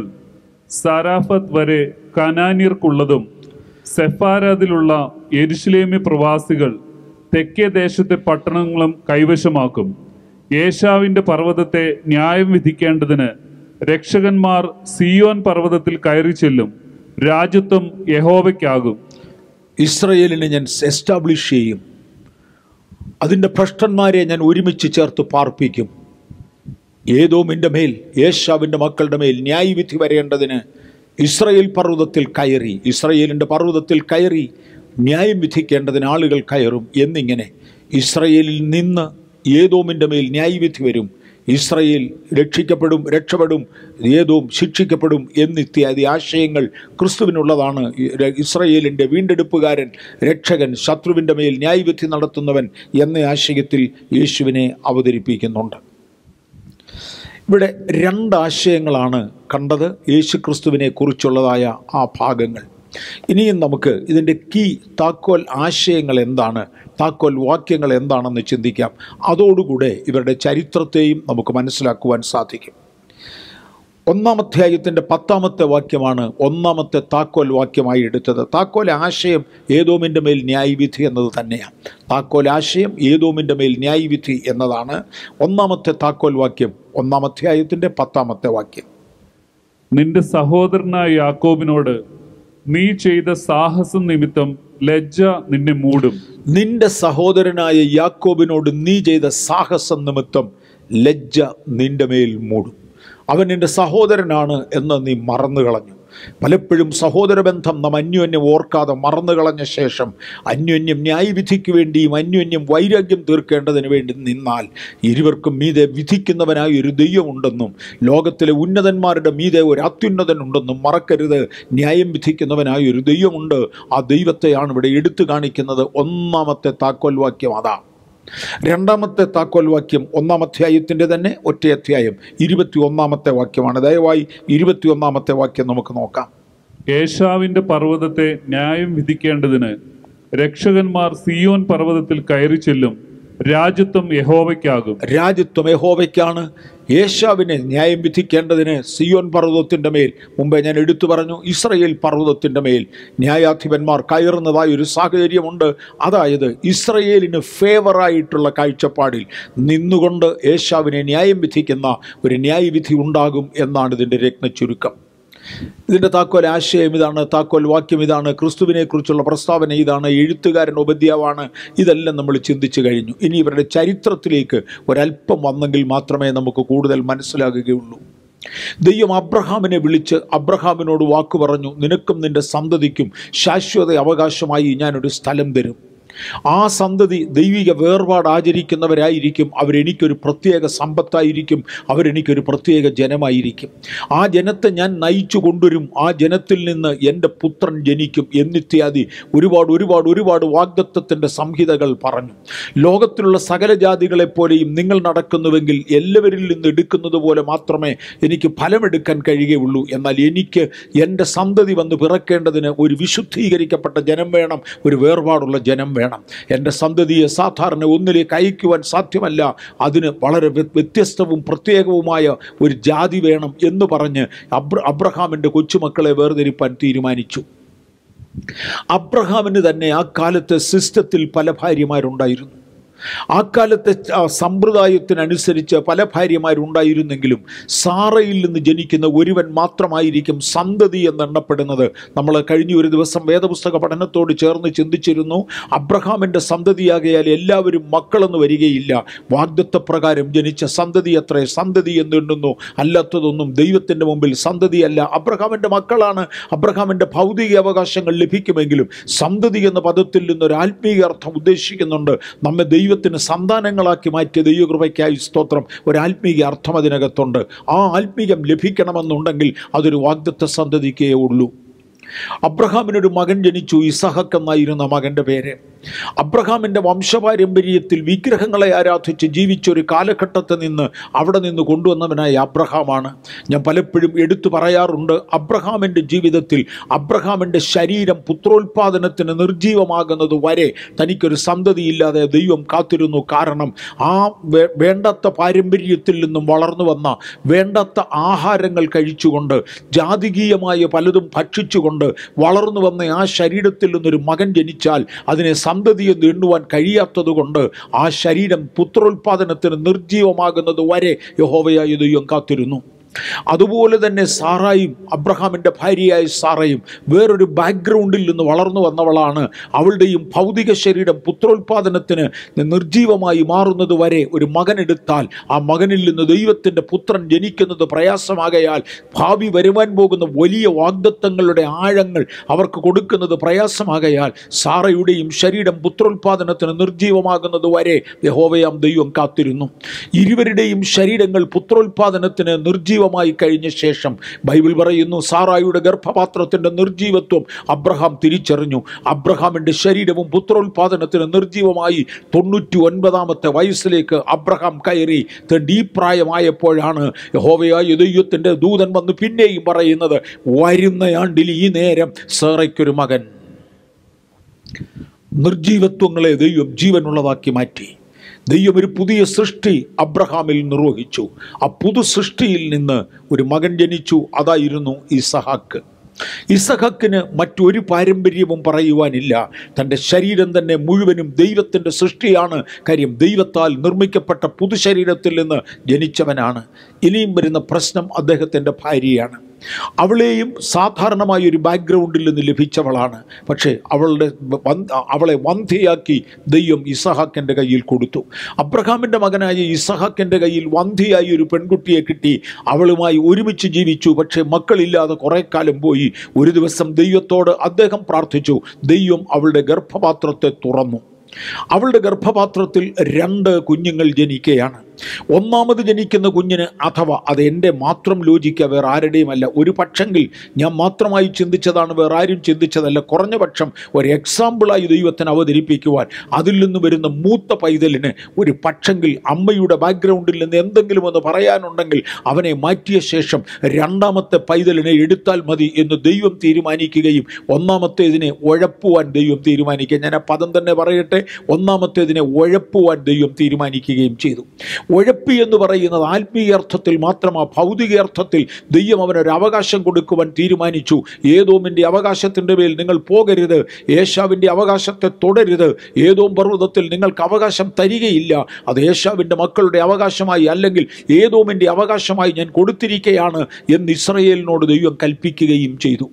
സാരാഫത്ത് വരെ കനാന്യർക്കുള്ളതും സെഫാരാദിലുള്ള യെരുശലേമ്യ പ്രവാസികൾ തെക്കേ ദേശത്തെ പട്ടണങ്ങളും കൈവശമാക്കും. യേശാവിൻ്റെ പർവ്വതത്തെ ന്യായം വിധിക്കേണ്ടതിന് രക്ഷകന്മാർ സിയോൻ പർവ്വതത്തിൽ കയറി ചെല്ലും. രാജ്യത്വം യഹോവയ്ക്കാകും. ഇസ്രയേലിനെ ഞാൻ എസ്റ്റാബ്ലിഷ് ചെയ്യും. അതിൻ്റെ ഭ്രഷ്ടന്മാരെ ഞാൻ ഒരുമിച്ച് ചേർത്ത് പാർപ്പിക്കും. ഏദോമിൻ്റെ മേൽ, യേശാവിൻ്റെ മക്കളുടെ മേൽ ന്യായവിധി വരേണ്ടതിന് ഇസ്രയേൽ പർവ്വതത്തിൽ കയറി, ഇസ്രയേലിൻ്റെ പർവ്വതത്തിൽ കയറി ന്യായം വിധിക്കേണ്ടതിന് ആളുകൾ കയറും എന്നിങ്ങനെ ഇസ്രയേലിൽ നിന്ന് ഏദോമിൻ്റെ മേൽ ന്യായവിധി വരും. ഇസ്രയേൽ രക്ഷിക്കപ്പെടും, രക്ഷപ്പെടും, ഏദോം ശിക്ഷിക്കപ്പെടും എന്നിത്യാദി ആശയങ്ങൾ ക്രിസ്തുവിനുള്ളതാണ്. ഇസ്രയേലിൻ്റെ വീണ്ടെടുപ്പുകാരൻ, രക്ഷകൻ, ശത്രുവിൻ്റെ മേൽ ന്യായവിധി നടത്തുന്നവൻ എന്ന ആശയത്തിൽ യേശുവിനെ അവതരിപ്പിക്കുന്നുണ്ട്. ഇവിടെ രണ്ടാശയങ്ങളാണ് കണ്ടത് യേശു ക്രിസ്തുവിനെ കുറിച്ചുള്ളതായ ആ ഭാഗങ്ങൾ. ഇനിയും നമുക്ക് ഇതിൻ്റെ കീ താക്കോൽ ആശയങ്ങൾ എന്താണ്, താക്കോൽ വാക്യങ്ങൾ എന്താണെന്ന് ചിന്തിക്കാം. അതോടുകൂടെ ഇവരുടെ ചരിത്രത്തെയും നമുക്ക് മനസ്സിലാക്കുവാൻ സാധിക്കും. ഒന്നാമധ്യായത്തിൻ്റെ പത്താമത്തെ വാക്യമാണ് ഒന്നാമത്തെ താക്കോൽ വാക്യമായി എടുത്തത്. താക്കോൽ ആശയം ഏദോമിൻ്റെ മേൽ ന്യായവിധി എന്നത് തന്നെയാണ്. താക്കോൽ ആശയം ഏദോമിൻ്റെ മേൽ ന്യായവിധി എന്നതാണ് ഒന്നാമത്തെ താക്കോൽ വാക്യം, ഒന്നാമധ്യായത്തിൻ്റെ പത്താമത്തെ വാക്യം. നിന്റെ സഹോദരനായ യാക്കോബിനോട് നീ ചെയ്ത സാഹസം നിമിത്തം ലജ്ജ നിന്നെ മൂടും. നിന്റെ സഹോദരനായ യാക്കോബിനോട് നീ ചെയ്ത സാഹസം നിമിത്തം ലജ്ജ നിന്റെ മേൽ മൂടും. അവൻ നിന്റെ സഹോദരനാണ് എന്ന് നീ മറന്നു കളഞ്ഞു. പലപ്പോഴും സഹോദരബന്ധം നാം അന്യോന്യം ഓർക്കാതെ മറന്നു കളഞ്ഞ ശേഷം അന്യോന്യം ന്യായവിധിക്ക് വേണ്ടിയും അന്യോന്യം വൈരാഗ്യം തീർക്കേണ്ടതിന് വേണ്ടി നിന്നാൽ ഇരുവർക്കും മീതെ വിധിക്കുന്നവനായ ഒരു ദൈവമുണ്ടെന്നും ലോകത്തിലെ ഉന്നതന്മാരുടെ മീതെ ഒരു അത്യുന്നതനുണ്ടെന്നും മറക്കരുത്. ന്യായം വിധിക്കുന്നവനായ ഒരു ദൈവമുണ്ട്. ആ ദൈവത്തെയാണ് ഇവിടെ എടുത്തു കാണിക്കുന്നത്. ഒന്നാമത്തെ താക്കോൽ വാക്യം അതാണ്. രണ്ടാമത്തെ താക്കോൽ വാക്യം ഒന്നാമധ്യായത്തിൻ്റെ തന്നെ ഒറ്റ അധ്യായം ഇരുപത്തി ഒന്നാമത്തെ വാക്യമാണ്. ദയവായി ഇരുപത്തി ഒന്നാമത്തെ വാക്യം നമുക്ക് നോക്കാം. യേശാവിൻ്റെ പർവ്വതത്തെ ന്യായം വിധിക്കേണ്ടതിന് രക്ഷകന്മാർ സിയോൻ പർവ്വതത്തിൽ കയറി ചെല്ലും. രാജ്യത്വം യഹോവയ്ക്കാകും. രാജ്യത്വം യഹോവയ്ക്കാണ്. യേശാവിനെ ന്യായം വിധിക്കേണ്ടതിന് സിയോൻ പർവ്വതത്തിൻ്റെ മേൽ, മുമ്പേ ഞാൻ എടുത്തു പറഞ്ഞു, ഇസ്രയേൽ പർവ്വതത്തിൻ്റെ മേൽ ന്യായാധിപന്മാർ കയറുന്നതായ ഒരു സാഹചര്യമുണ്ട്. അതായത് ഇസ്രയേലിന് ഫേവറായിട്ടുള്ള കാഴ്ചപ്പാടിൽ നിന്നുകൊണ്ട് യേശാവിനെ ന്യായം വിധിക്കുന്ന ഒരു ന്യായവിധി ഉണ്ടാകും എന്നാണ് ഇതിൻ്റെ രത്നച്ചുരുക്കം. ഇതിൻ്റെ താക്കോൽ ആശയം ഇതാണ്, താക്കോൽ വാക്യം ഇതാണ്, ക്രിസ്തുവിനെ കുറിച്ചുള്ള പ്രസ്താവന ഇതാണ്, എഴുത്തുകാരൻ ഉപദ്യാവാണ്. ഇതെല്ലാം നമ്മൾ ചിന്തിച്ചു കഴിഞ്ഞു. ഇനി ഇവരുടെ ചരിത്രത്തിലേക്ക് ഒരല്പം വന്നെങ്കിൽ മാത്രമേ നമുക്ക് കൂടുതൽ മനസ്സിലാകുകയുള്ളൂ. ദൈവം അബ്രഹാമിനെ വിളിച്ച് അബ്രഹാമിനോട് വാക്കു പറഞ്ഞു, നിനക്കും നിന്റെ സന്തതിക്കും ശാശ്വത അവകാശമായി ഞാനൊരു സ്ഥലം തരും. ആ സന്തതി ദൈവിക വേർപാട് ആചരിക്കുന്നവരായിരിക്കും. അവരെനിക്കൊരു പ്രത്യേക സമ്പത്തായിരിക്കും. അവരെനിക്കൊരു പ്രത്യേക ജനമായിരിക്കും. ആ ജനത്തെ ഞാൻ നയിച്ചു കൊണ്ടുവരും. ആ ജനത്തിൽ നിന്ന് എൻ്റെ പുത്രൻ ജനിക്കും എന്നിത്യാദി ഒരുപാട് ഒരുപാട് ഒരുപാട് വാഗ്ദത്തത്തിൻ്റെ സംഹിതകൾ പറഞ്ഞു. ലോകത്തിലുള്ള സകല ജാതികളെപ്പോലെയും നിങ്ങൾ നടക്കുന്നുവെങ്കിൽ എല്ലാവരിൽ നിന്ന് എടുക്കുന്നത് പോലെ മാത്രമേ എനിക്ക് ഫലമെടുക്കാൻ കഴിയുകയുള്ളൂ. എന്നാൽ എനിക്ക് എൻ്റെ സന്തതി വന്ന് പിറക്കേണ്ടതിന് ഒരു വിശുദ്ധീകരിക്കപ്പെട്ട ജനം വേണം, ഒരു വേർപാടുള്ള ജനം വേണം. എൻ്റെ സന്തതിയെ സാധാരണ ഒന്നിലേക്ക് അയക്കുവാൻ സാധ്യമല്ല. അതിന് വളരെ വ്യത്യസ്തവും പ്രത്യേകവുമായ ഒരു ജാതി വേണം എന്ന് പറഞ്ഞ് അബ്ര അബ്രഹാമിൻ്റെ കൊച്ചുമക്കളെ വേർതിരിപ്പാൻ തീരുമാനിച്ചു. അബ്രഹാമിന് തന്നെ ആ കാലത്തെ സിസ്റ്റത്തിൽ പല ഭാര്യമാരുണ്ടായിരുന്നു. ആ കാലത്തെ സമ്പ്രദായത്തിനനുസരിച്ച് പല ഭാര്യമാരുണ്ടായിരുന്നെങ്കിലും സാറയിൽ നിന്ന് ജനിക്കുന്ന ഒരുവൻ മാത്രമായിരിക്കും സന്തതി എന്നെണ്ണപ്പെടുന്നത്. നമ്മൾ കഴിഞ്ഞ ഒരു ദിവസം വേദപുസ്തക പഠനത്തോട് ചേർന്ന് ചിന്തിച്ചിരുന്നു. അബ്രഹാമിൻ്റെ സന്തതിയാകയാൽ എല്ലാവരും മക്കളെന്ന് വരികയില്ല. വാഗ്ദത്തപ്രകാരം ജനിച്ച സന്തതി അത്രേ സന്തതി എന്നെണ്ണുന്നു. അല്ലാത്തതൊന്നും ദൈവത്തിൻ്റെ മുമ്പിൽ സന്തതിയല്ല. അബ്രഹാമിൻ്റെ മക്കളാണ്. അബ്രഹാമിൻ്റെ ഭൗതിക അവകാശങ്ങൾ ലഭിക്കുമെങ്കിലും സന്തതി എന്ന പദത്തിൽ നിന്നൊരു ആത്മീയ അർത്ഥം ഉദ്ദേശിക്കുന്നുണ്ട്. നമ്മെ ദൈവ ദൈവത്തിന് സന്താനങ്ങളാക്കി മാറ്റിയ ദൈവകൃപയ്ക്കായി സ്തോത്രം. ഒരു ആത്മീയ അർത്ഥം അതിനകത്തുണ്ട്. ആ ആത്മീയം ലഭിക്കണമെന്നുണ്ടെങ്കിൽ അതൊരു വാഗ്ദത്ത സന്തതിക്കേ ഉള്ളൂ. അബ്രഹാമിനൊരു മകൻ ജനിച്ചു. ഇസഹാക്ക് എന്നായിരുന്ന മകൻ്റെ പേര്. അബ്രഹാമിൻ്റെ വംശപാരമ്പര്യത്തിൽ വിഗ്രഹങ്ങളെ ആരാധിച്ച് ജീവിച്ചൊരു കാലഘട്ടത്തിൽ നിന്ന് അവിടെ നിന്ന് കൊണ്ടുവന്നവനായ അബ്രഹാമാണ്. ഞാൻ പലപ്പോഴും എടുത്തു പറയാറുണ്ട്, അബ്രഹാമിൻ്റെ ജീവിതത്തിൽ അബ്രഹാമിൻ്റെ ശരീരം പുത്രോത്പാദനത്തിന് നിർജീവമാകുന്നത് വരെ തനിക്കൊരു സന്തതിയില്ലാതെ ദൈവം കാത്തിരുന്നു. കാരണം ആ വേണ്ടാത്ത പാരമ്പര്യത്തിൽ നിന്നും വളർന്നു വന്ന വേണ്ടാത്ത ആഹാരങ്ങൾ കഴിച്ചുകൊണ്ട് ജാതികീയമായ പലതും ഭക്ഷിച്ചുകൊണ്ട് വളർന്നു വന്ന ആ ശരീരത്തിൽ നിന്നൊരു മകൻ ജനിച്ചാൽ അതിനെ സന്തതിയെ എണ്ണുവാൻ കഴിയാത്തതുകൊണ്ട് ആ ശരീരം പുത്രോത്പാദനത്തിന് നിർജീവമാകുന്നത് വരെ യഹോവയായ ദൈവം കാത്തിരുന്നു. അതുപോലെ തന്നെ സാറായും, അബ്രഹാമിൻ്റെ ഭാര്യയായ സാറയും വേറൊരു ബാക്ക്ഗ്രൗണ്ടിൽ നിന്ന് വളർന്നു വന്നവളാണ്. അവളുടെയും ഭൗതിക ശരീരം പുത്രോത്പാദനത്തിന് നിർജീവമായി മാറുന്നത് വരെ ഒരു മകനെടുത്താൽ ആ മകനിൽ നിന്ന് ദൈവത്തിൻ്റെ പുത്രൻ ജനിക്കുന്നത് പ്രയാസമാകയാൽ ഭാവി വരുവാൻ പോകുന്ന വലിയ വാഗ്ദത്തങ്ങളുടെ ആഴങ്ങൾ അവർക്ക് കൊടുക്കുന്നത് പ്രയാസമാകയാൽ സാറയുടെയും ശരീരം പുത്രോത്പാദനത്തിന് നിർജീവമാകുന്നത് വരെ യഹോവയാം ദൈവം കാത്തിരുന്നു. ഇരുവരുടെയും ശരീരങ്ങൾ പുത്രോത്പാദനത്തിന് നിർജീവ മായി കഴിഞ്ഞ ശേഷം ബൈബിൾ പറയുന്നു, സാറായുടെ ഗർഭപാത്രത്തിന്റെ നിർജീവത്വം അബ്രഹാം തിരിച്ചറിഞ്ഞു. അബ്രഹാമിന്റെ ശരീരവും പുത്രോത്പാദനത്തിന് നിർജീവമായി തൊണ്ണൂറ്റി ഒൻപതാമത്തെ വയസ്സിലേക്ക് അബ്രഹാം കയറി. ഈ പ്രായമായപ്പോഴാണ് യഹോവയായ ദൈവത്തിന്റെ ദൂതൻ വന്ന് പിന്നെയും പറയുന്നത്, വരുന്ന ആണ്ടിൽ ഈ നേരം സാറയ്ക്കൊരു മകൻ. നിർജീവത്വങ്ങളെ ദൈവം ജീവനുള്ളതാക്കി മാറ്റി. ദൈവം ഒരു പുതിയ സൃഷ്ടി അബ്രഹാമിൽ നിർവഹിച്ചു. ആ പുതു സൃഷ്ടിയിൽ നിന്ന് ഒരു മകൻ ജനിച്ചു. അതായിരുന്നു ഇസഹാക്ക്. ഇസഹാക്കിന് മറ്റൊരു പാരമ്പര്യവും പറയുവാനില്ല. തൻ്റെ ശരീരം തന്നെ മുഴുവനും ദൈവത്തിൻ്റെ സൃഷ്ടിയാണ്. കാര്യം ദൈവത്താൽ നിർമ്മിക്കപ്പെട്ട പുതുശരീരത്തിൽ നിന്ന് ജനിച്ചവനാണ്. ഇനിയും വരുന്ന പ്രശ്നം അദ്ദേഹത്തിൻ്റെ ഭാര്യയാണ്. അവളെയും സാധാരണമായ ഒരു ബാക്ക്ഗ്രൗണ്ടിൽ നിന്ന് ലഭിച്ചവളാണ്. പക്ഷേ അവളുടെ അവളെ വന്ധ്യയാക്കി ദൈവം ഇസഹാക്കിൻ്റെ കയ്യിൽ കൊടുത്തു. അബ്രഹാമിൻ്റെ മകനായ ഇസഹാക്കിൻ്റെ കയ്യിൽ വന്ധ്യയായി ഒരു പെൺകുട്ടിയെ കിട്ടി. അവളുമായി ഒരുമിച്ച് ജീവിച്ചു. പക്ഷേ മക്കളില്ലാതെ കുറേ കാലം പോയി. ഒരു ദിവസം ദൈവത്തോട് അദ്ദേഹം പ്രാർത്ഥിച്ചു. ദൈവം അവളുടെ ഗർഭപാത്രത്തെ തുറന്നു. അവളുടെ ഗർഭപാത്രത്തിൽ രണ്ട് കുഞ്ഞുങ്ങൾ ജനിക്കുകയാണ്. ഒന്നാമത് ജനിക്കുന്ന കുഞ്ഞിന്, അഥവാ അത് എൻ്റെ മാത്രം ലോജിക്ക, വേറെ ആരുടെയുമല്ല, ഒരു പക്ഷെങ്കിൽ ഞാൻ മാത്രമായി ചിന്തിച്ചതാണ്, വേറെ ആരും ചിന്തിച്ചതല്ല, കുറഞ്ഞ പക്ഷം ഒരു എക്സാമ്പിളായി ദൈവത്തിന് അവതരിപ്പിക്കുവാൻ അതിൽ നിന്ന് വരുന്ന മൂത്ത പൈതലിന് ഒരു പക്ഷെങ്കിൽ അമ്മയുടെ ബാക്ക്ഗ്രൗണ്ടിൽ നിന്ന് എന്തെങ്കിലും ഒന്ന് പറയാനുണ്ടെങ്കിൽ അവനെ മാറ്റിയ ശേഷം രണ്ടാമത്തെ പൈതലിനെ എടുത്താൽ മതി എന്ന് ദൈവം തീരുമാനിക്കുകയും ഒന്നാമത്തേതിനെ ഉഴപ്പുവാൻ ദൈവം തീരുമാനിക്കുക. ഞാൻ ആ പദം തന്നെ പറയട്ടെ, ഒന്നാമത്തേതിനെ ഉഴപ്പുവാൻ ദൈവം തീരുമാനിക്കുകയും ചെയ്തു. ഉഴപ്പി എന്ന് പറയുന്നത് ആത്മീയ അർത്ഥത്തിൽ മാത്രമാണ്. ഭൗതിക അർത്ഥത്തിൽ ദൈവം അവനൊരു അവകാശം കൊടുക്കുവാൻ തീരുമാനിച്ചു. ഏദോമിൻ്റെ അവകാശത്തിൻ്റെ മേൽ നിങ്ങൾ പോകരുത്, ഏശാവിൻ്റെ അവകാശത്തെ തുടരുത്, ഏദോം പർവ്വതത്തിൽ നിങ്ങൾക്ക് അവകാശം തരികയില്ല, അത് ഏശാവിൻ്റെ മക്കളുടെ അവകാശമായി അല്ലെങ്കിൽ ഏദോമിൻ്റെ അവകാശമായി ഞാൻ കൊടുത്തിരിക്കുകയാണ് എന്ന് ഇസ്രായേലിനോട് ദൈവം കൽപ്പിക്കുകയും ചെയ്തു.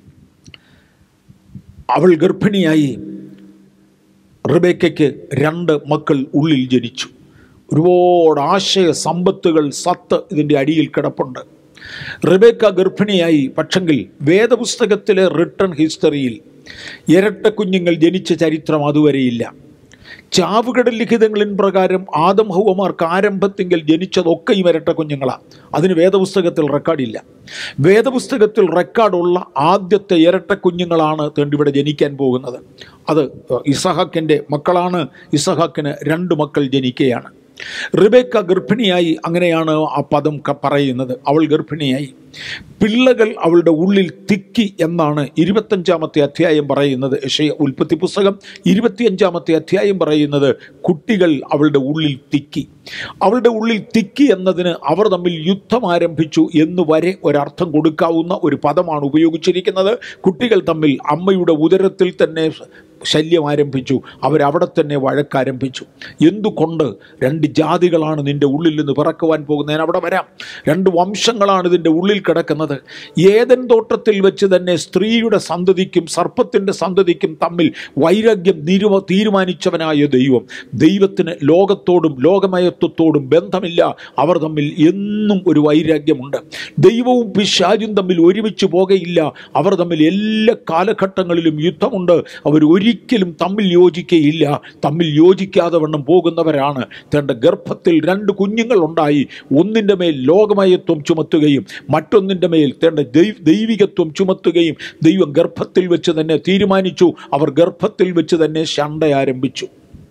അവൾ ഗർഭിണിയായി. റിബേക്കയ്ക്ക് രണ്ട് മക്കൾ ഉള്ളിൽ ജനിച്ചു. ഒരുപാട് ആശയ സമ്പത്തുകൾ, സത്ത് ഇതിൻ്റെ അടിയിൽ കിടപ്പുണ്ട്. റിബേക്ക ഗർഭിണിയായി. പക്ഷെങ്കിൽ വേദപുസ്തകത്തിലെ റിട്ടൺ ഹിസ്റ്ററിയിൽ ഇരട്ട കുഞ്ഞുങ്ങൾ ജനിച്ച ചരിത്രം അതുവരെയില്ല. ചാവുകടൽ ലിഖിതങ്ങളിൻ പ്രകാരം ആദം ഹൗവമാർക്ക് ആരംഭത്തിങ്കിൽ ജനിച്ചതൊക്കെയും ഇരട്ട കുഞ്ഞുങ്ങളാണ്. അതിന് വേദപുസ്തകത്തിൽ റെക്കോർഡില്ല. വേദപുസ്തകത്തിൽ റെക്കോർഡുള്ള ആദ്യത്തെ ഇരട്ട കുഞ്ഞുങ്ങളാണ് ഇവിടെ ജനിക്കാൻ പോകുന്നത്. അത് ഇസഹാക്കിൻ്റെ മക്കളാണ്. ഇസഹാക്കിന് രണ്ട് മക്കൾ ജനിക്കുകയാണ്. റിബേക്ക ഗർഭിണിയായി, അങ്ങനെയാണ് ആ പദം പറയുന്നത്. അവൾ ഗർഭിണിയായി, പിള്ളകൾ അവളുടെ ഉള്ളിൽ തിക്കി എന്നാണ് ഇരുപത്തഞ്ചാമത്തെ അധ്യായം പറയുന്നത്. യെശയ്യാ ഉൽപ്പത്തി പുസ്തകം ഇരുപത്തിയഞ്ചാമത്തെ അധ്യായം പറയുന്നത് കുട്ടികൾ അവളുടെ ഉള്ളിൽ തിക്കി. അവളുടെ ഉള്ളിൽ തിക്കി എന്നതിന് അവർ തമ്മിൽ യുദ്ധം ആരംഭിച്ചു എന്ന് വരെ ഒരർത്ഥം കൊടുക്കാവുന്ന ഒരു പദമാണ് ഉപയോഗിച്ചിരിക്കുന്നത്. കുട്ടികൾ തമ്മിൽ അമ്മയുടെ ഉദരത്തിൽ തന്നെ ശല്യം ആരംഭിച്ചു. അവരവിടെ തന്നെ വഴക്കാരംഭിച്ചു. എന്തുകൊണ്ട്? രണ്ട് ജാതികളാണ് നിൻ്റെ ഉള്ളിൽ നിന്ന് പിറക്കുവാൻ പോകുന്നത്. ഞാൻ അവിടെ വരാം. രണ്ട് വംശങ്ങളാണ് ഇതിൻ്റെ ഉള്ളിൽ കിടക്കുന്നത്. ഏദൻ തോട്ടത്തിൽ വെച്ച് തന്നെ സ്ത്രീയുടെ സന്തതിക്കും സർപ്പത്തിൻ്റെ സന്തതിക്കും തമ്മിൽ വൈരാഗ്യം നിരുവ തീരുമാനിച്ചവനായ ദൈവം, ദൈവത്തിന് ലോകത്തോടും ലോകമയത്വത്തോടും ബന്ധമില്ല. അവർ തമ്മിൽ എന്നും ഒരു വൈരാഗ്യമുണ്ട്. ദൈവവും പിശാചും തമ്മിൽ ഒരുമിച്ച് പോകയില്ല. അവർ തമ്മിൽ എല്ലാ കാലഘട്ടങ്ങളിലും യുദ്ധമുണ്ട്. അവർ ഒരിക്കലും തമ്മിൽ യോജിക്കയില്ല. തമ്മിൽ യോജിക്കാതെ വണ്ണം പോകുന്നവരാണ്. തൻ്റെ ഗർഭത്തിൽ രണ്ട് കുഞ്ഞുങ്ങൾ ഉണ്ടായി. ഒന്നിൻ്റെ മേൽ ലോകമയത്വം ചുമത്തുകയും മറ്റൊന്നിൻ്റെ മേൽ തൻ്റെ ദൈവികത്വം ചുമത്തുകയും ദൈവം ഗർഭത്തിൽ വെച്ച് തന്നെ തീരുമാനിച്ചു. അവർ ഗർഭത്തിൽ വെച്ച് തന്നെ ശണ്ട ആരംഭിച്ചു.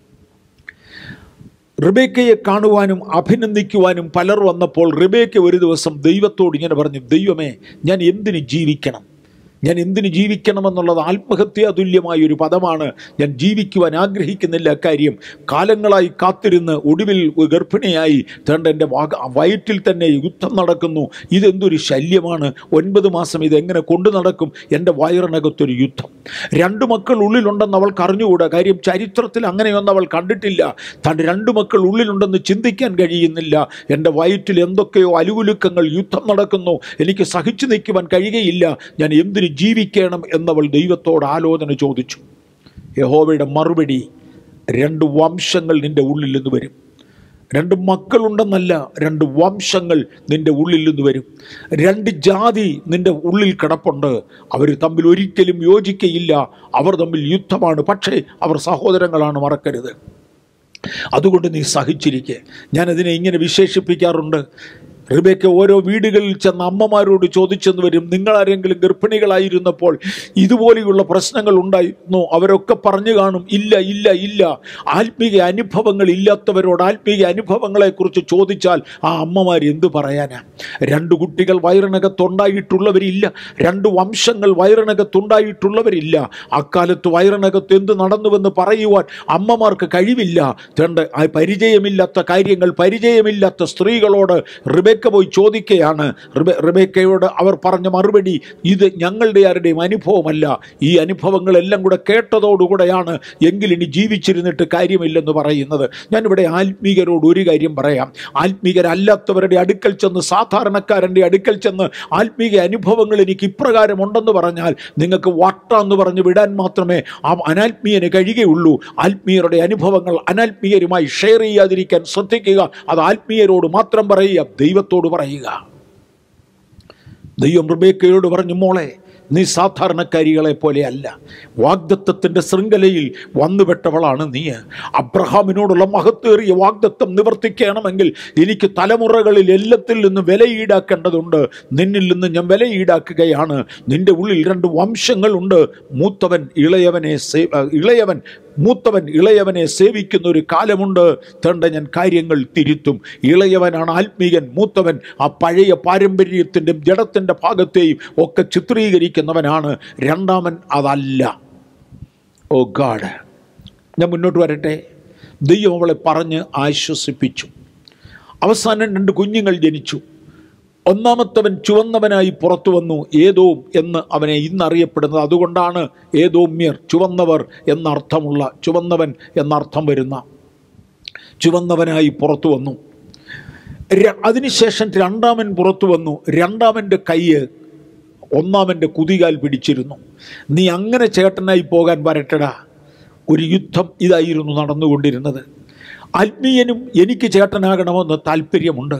റിബേക്കയെ കാണുവാനും അഭിനന്ദിക്കുവാനും പലർ വന്നപ്പോൾ റിബേക്ക ഒരു ദിവസം ദൈവത്തോട് ഇങ്ങനെ പറഞ്ഞു, ദൈവമേ, ഞാൻ എന്തിന് ജീവിക്കണം? ഞാൻ എന്തിന് ജീവിക്കണമെന്നുള്ളത് ആത്മഹത്യാ തുല്യമായൊരു പദമാണ്. ഞാൻ ജീവിക്കുവാൻ ആഗ്രഹിക്കുന്നില്ല. കാര്യം കാലങ്ങളായി കാത്തിരുന്ന് ഒടുവിൽ ഗർഭിണിയായി തേണ്ട എൻ്റെ വയറ്റിൽ തന്നെ യുദ്ധം നടക്കുന്നു. ഇതെന്തൊരു ശല്യമാണ്. ഒൻപത് മാസം ഇതെങ്ങനെ കൊണ്ടു നടക്കും? എൻ്റെ വയറിനകത്തൊരു യുദ്ധം. രണ്ട് മക്കൾ ഉള്ളിലുണ്ടെന്ന് അവൾക്ക് അറിഞ്ഞുകൂടാ. കാര്യം ചരിത്രത്തിൽ അങ്ങനെയൊന്നും അവൾ കണ്ടിട്ടില്ല. തൻ്റെ രണ്ട് മക്കൾ ഉള്ളിലുണ്ടെന്ന് ചിന്തിക്കാൻ കഴിയുന്നില്ല. എൻ്റെ വയറ്റിൽ എന്തൊക്കെയോ അലുകുലുക്കങ്ങൾ, യുദ്ധം നടക്കുന്നു. എനിക്ക് സഹിച്ചു നിൽക്കുവാൻ കഴിയുകയില്ല. ഞാൻ എന്തിന് ജീവിക്കണം എന്നവൾ ദൈവത്തോട് ആലോചന ചോദിച്ചു. യഹോവയുടെ മറുപടി, രണ്ട് വംശങ്ങൾ നിന്റെ ഉള്ളിൽ നിന്ന് വരും. രണ്ട് മക്കളുണ്ടെന്നല്ല, രണ്ട് വംശങ്ങൾ നിന്റെ ഉള്ളിൽ നിന്ന് വരും. രണ്ട് ജാതി നിന്റെ ഉള്ളിൽ കിടപ്പുണ്ട്. അവർ തമ്മിൽ ഒരിക്കലും യോജിക്കയില്ല. അവർ തമ്മിൽ യുദ്ധമാണ്. പക്ഷേ അവർ സഹോദരങ്ങളാണ്, മറക്കരുത്. അതുകൊണ്ട് നീ സഹിച്ചിരിക്കെ. ഞാനതിനെ ഇങ്ങനെ വിശേഷിപ്പിക്കാറുണ്ട്. റിബേക്ക ഓരോ വീടുകളിൽ ചെന്ന് അമ്മമാരോട് ചോദിച്ചെന്ന് വരും, നിങ്ങളാരെങ്കിലും ഗർഭിണികളായിരുന്നപ്പോൾ ഇതുപോലെയുള്ള പ്രശ്നങ്ങൾ ഉണ്ടായിരുന്നു? അവരൊക്കെ പറഞ്ഞു കാണും, ഇല്ല ഇല്ല ഇല്ല. ആത്മീയ അനുഭവങ്ങൾ ഇല്ലാത്തവരോട് ആത്മീയ അനുഭവങ്ങളെക്കുറിച്ച് ചോദിച്ചാൽ ആ അമ്മമാർ എന്തു പറയാനാ? രണ്ട് കുട്ടികൾ വയറിനകത്തുണ്ടായിട്ടുള്ളവരില്ല. രണ്ട് വംശങ്ങൾ വയറിനകത്തുണ്ടായിട്ടുള്ളവരില്ല. അക്കാലത്ത് വയറിനകത്ത് എന്ത് നടന്നുവെന്ന് പറയുവാൻ അമ്മമാർക്ക് കഴിവില്ല. രണ്ട് പരിചയമില്ലാത്ത കാര്യങ്ങൾ പരിചയമില്ലാത്ത സ്ത്രീകളോട് റിബേക്ക പോയി ചോദിക്കുകയാണ്. റിബേക്കയോട് അവർ പറഞ്ഞ മറുപടി, ഇത് ഞങ്ങളുടെ ആരുടെയും അനുഭവമല്ല. ഈ അനുഭവങ്ങളെല്ലാം കൂടെ കേട്ടതോടുകൂടെയാണ് എങ്കിൽ ഇനി ജീവിച്ചിരുന്നിട്ട് കാര്യമില്ലെന്ന് പറയുന്നത്. ഞാനിവിടെ ആത്മീകരോട് ഒരു കാര്യം പറയാം. ആത്മീകരല്ലാത്തവരുടെ അടുക്കൽ ചെന്ന്, സാധാരണക്കാരൻ്റെ അടുക്കൽ ചെന്ന് ആത്മീക അനുഭവങ്ങൾ എനിക്ക് ഇപ്രകാരം ഉണ്ടെന്ന് പറഞ്ഞാൽ നിങ്ങൾക്ക് വട്ടാന്ന് പറഞ്ഞ് വിടാൻ മാത്രമേ ആ അനാത്മീയന് കഴിയുകയുള്ളൂ. ആത്മീയരുടെ അനുഭവങ്ങൾ അനാത്മീയരുമായി ഷെയർ ചെയ്യാതിരിക്കാൻ ശ്രദ്ധിക്കുക. അത് ആത്മീയരോട് മാത്രം പറയുക, ദൈവത്തോട് പറയുക. ദൈവം റിബേക്കയോട് പറഞ്ഞു, മോളെ, നീ സാധാരണക്കാരികളെ പോലെ അല്ല. വാഗ്ദത്തത്തിൻ്റെ ശൃംഖലയിൽ വന്നുപെട്ടവളാണ് നീ. അബ്രഹാമിനോടുള്ള മഹത്തേറിയ വാഗ്ദത്തം നിവർത്തിക്കണമെങ്കിൽ എനിക്ക് തലമുറകളിൽ എല്ലാത്തിൽ നിന്ന് വില ഈടാക്കേണ്ടതുണ്ട്. നിന്നിൽ നിന്ന് ഞാൻ വില ഈടാക്കുകയാണ്. നിന്റെ ഉള്ളിൽ രണ്ട് വംശങ്ങളുണ്ട്. മൂത്തവൻ ഇളയവനെ ഇളയവൻ മൂത്തവൻ ഇളയവനെ സേവിക്കുന്ന ഒരു കാലമുണ്ട്. തേണ്ട ഞാൻ കാര്യങ്ങൾ തിരുത്തും. ഇളയവനാണ് ആത്മീയൻ. മൂത്തവൻ ആ പഴയ പാരമ്പര്യത്തിൻ്റെയും ജഡത്തിൻ്റെ ഭാഗത്തെയും ഒക്കെ ചിത്രീകരിക്കുന്നവനാണ്. രണ്ടാമൻ അതല്ല. ഓ ഗാഡ്, ഞാൻ മുന്നോട്ട് വരട്ടെ. ദൈവം അവളെ പറഞ്ഞ് ആശ്വസിപ്പിച്ചു. അവസാനം രണ്ട് കുഞ്ഞുങ്ങൾ ജനിച്ചു. ഒന്നാമത്തവൻ ചുവന്നവനായി പുറത്തു വന്നു. ഏദോം എന്ന് അവനെ ഇന്നറിയപ്പെടുന്നത്. അതുകൊണ്ടാണ് ഏദോമ്യർ, ചുവന്നവർ എന്നർത്ഥമുള്ള, ചുവന്നവൻ എന്നർത്ഥം വരുന്ന, ചുവന്നവനായി പുറത്തു വന്നു. അതിനുശേഷം രണ്ടാമൻ പുറത്തു വന്നു. രണ്ടാമൻ്റെ കയ്യ് ഒന്നാമൻ്റെ കുതികാൽ പിടിച്ചിരുന്നു. നീ അങ്ങനെ ചേട്ടനായി പോകാൻ വരട്ടടാ. ഒരു യുദ്ധം ഇതായിരുന്നു നടന്നുകൊണ്ടിരുന്നത്. ആത്മീയനും എനിക്ക് ചേട്ടനാകണമെന്ന് താല്പര്യമുണ്ട്.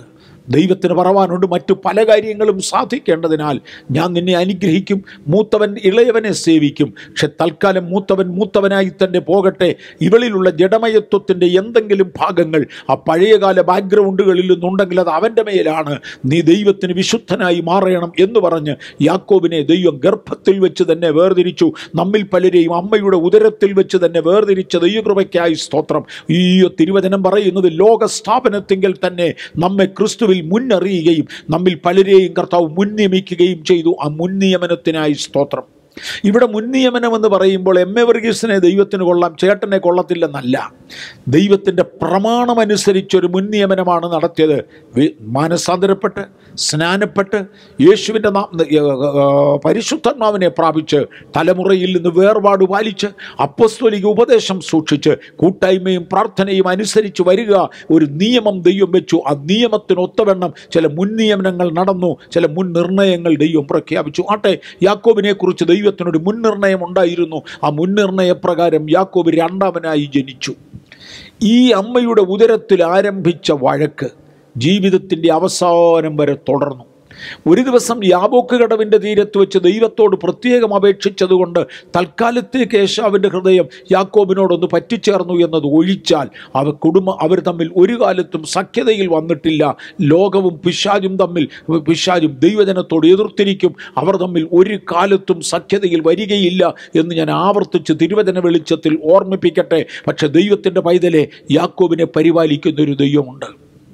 ദൈവത്തിന് പറവാനുണ്ട്, മറ്റു പല കാര്യങ്ങളും സാധിക്കേണ്ടതിനാൽ ഞാൻ നിന്നെ അനുഗ്രഹിക്കും, മൂത്തവൻ ഇളയവനെ സേവിക്കും. പക്ഷെ തൽക്കാലം മൂത്തവൻ മൂത്തവനായി തന്നെ പോകട്ടെ. ഇവളിലുള്ള ജഡമയത്വത്തിൻ്റെ എന്തെങ്കിലും ഭാഗങ്ങൾ ആ പഴയകാല ബാക്ക്ഗ്രൗണ്ടുകളിൽ നിന്നുണ്ടെങ്കിൽ അത് അവൻ്റെ മേലാണ്. നീ ദൈവത്തിന് വിശുദ്ധനായി മാറണം എന്ന് പറഞ്ഞ് യാക്കോബിനെ ദൈവം ഗർഭത്തിൽ വെച്ച് തന്നെ വേർതിരിച്ചു. നമ്മിൽ പലരെയും അമ്മയുടെ ഉദരത്തിൽ വെച്ച് തന്നെ വേർതിരിച്ച ദൈവകൃപയ്ക്കായി സ്തോത്രം. ഈ തിരുവചനം പറയുന്നത് ലോക സ്ഥാപനത്തിങ്കിൽ തന്നെ നമ്മെ ക്രിസ്തുവിൽ മുന്നറിയുകയും നമ്മിൽ പലരെയും കർത്താവ് മുൻനിയമിക്കുകയും ചെയ്തു. ആ മുൻനിയമനത്തിനായി സ്തോത്രം. ഇവിടെ മുൻനിയമനം എന്ന് പറയുമ്പോൾ എം എ വർഗീസിനെ ദൈവത്തിന് കൊള്ളാം, ചേട്ടനെ കൊള്ളത്തില്ലെന്നല്ല. ദൈവത്തിൻ്റെ പ്രമാണമനുസരിച്ചൊരു മുൻനിയമനമാണ് നടത്തിയത്. മാനസാന്തരപ്പെട്ട് സ്നാനപ്പെട്ട് യേശുവിൻ്റെ പരിശുദ്ധാത്മാവിനെ പ്രാപിച്ച് തലമുറയിൽ നിന്ന് വേർപാട് പാലിച്ച് അപ്പസ്തോലിക ഉപദേശം സൂക്ഷിച്ച് കൂട്ടായ്മയും പ്രാർത്ഥനയും അനുസരിച്ച് വരിക ഒരു നിയമം ദൈവം വെച്ചു. ആ നിയമത്തിനൊത്തവണ്ണം ചില മുൻനിയമനങ്ങൾ നടന്നു, ചില മുൻ നിർണയങ്ങൾ ദൈവം പ്രഖ്യാപിച്ചു. ആട്ടെ, യാക്കോബിനെ കുറിച്ച് ദൈവത്തിനൊരു മുൻനിർണയം ഉണ്ടായിരുന്നു. ആ മുൻനിർണയപ്രകാരം യാക്കോബ് രണ്ടാമനായി ജനിച്ചു. ഈ അമ്മയുടെ ഉദരത്തിൽ ആരംഭിച്ച വഴക്ക് ജീവിതത്തിൻ്റെ അവസാനം വരെ തുടർന്നു. ഒരു ദിവസം യാബോക്ക് കടവിൻ്റെ തീരത്ത് വെച്ച് ദൈവത്തോട് പ്രത്യേകം അപേക്ഷിച്ചതുകൊണ്ട് തൽക്കാലത്തേക്ക് ഏശാവിൻ്റെ ഹൃദയം യാക്കോബിനോടൊന്ന് പറ്റിച്ചേർന്നു എന്നത് ഒഴിച്ചാൽ അവ കുടുംബം അവർ തമ്മിൽ ഒരു കാലത്തും സഖ്യതയിൽ വന്നിട്ടില്ല. ലോകവും പിശാചും തമ്മിൽ പിശാചും ദൈവജനത്തോട് എതിർത്തിരിക്കും. അവർ തമ്മിൽ ഒരു കാലത്തും സഖ്യതയിൽ വരികയില്ല എന്ന് ഞാൻ ആവർത്തിച്ച് തിരുവചന വെളിച്ചത്തിൽ ഓർമ്മിപ്പിക്കട്ടെ. പക്ഷെ ദൈവത്തിൻ്റെ പൈതലെ യാക്കോബിനെ പരിപാലിക്കുന്നൊരു ദൈവമുണ്ട്.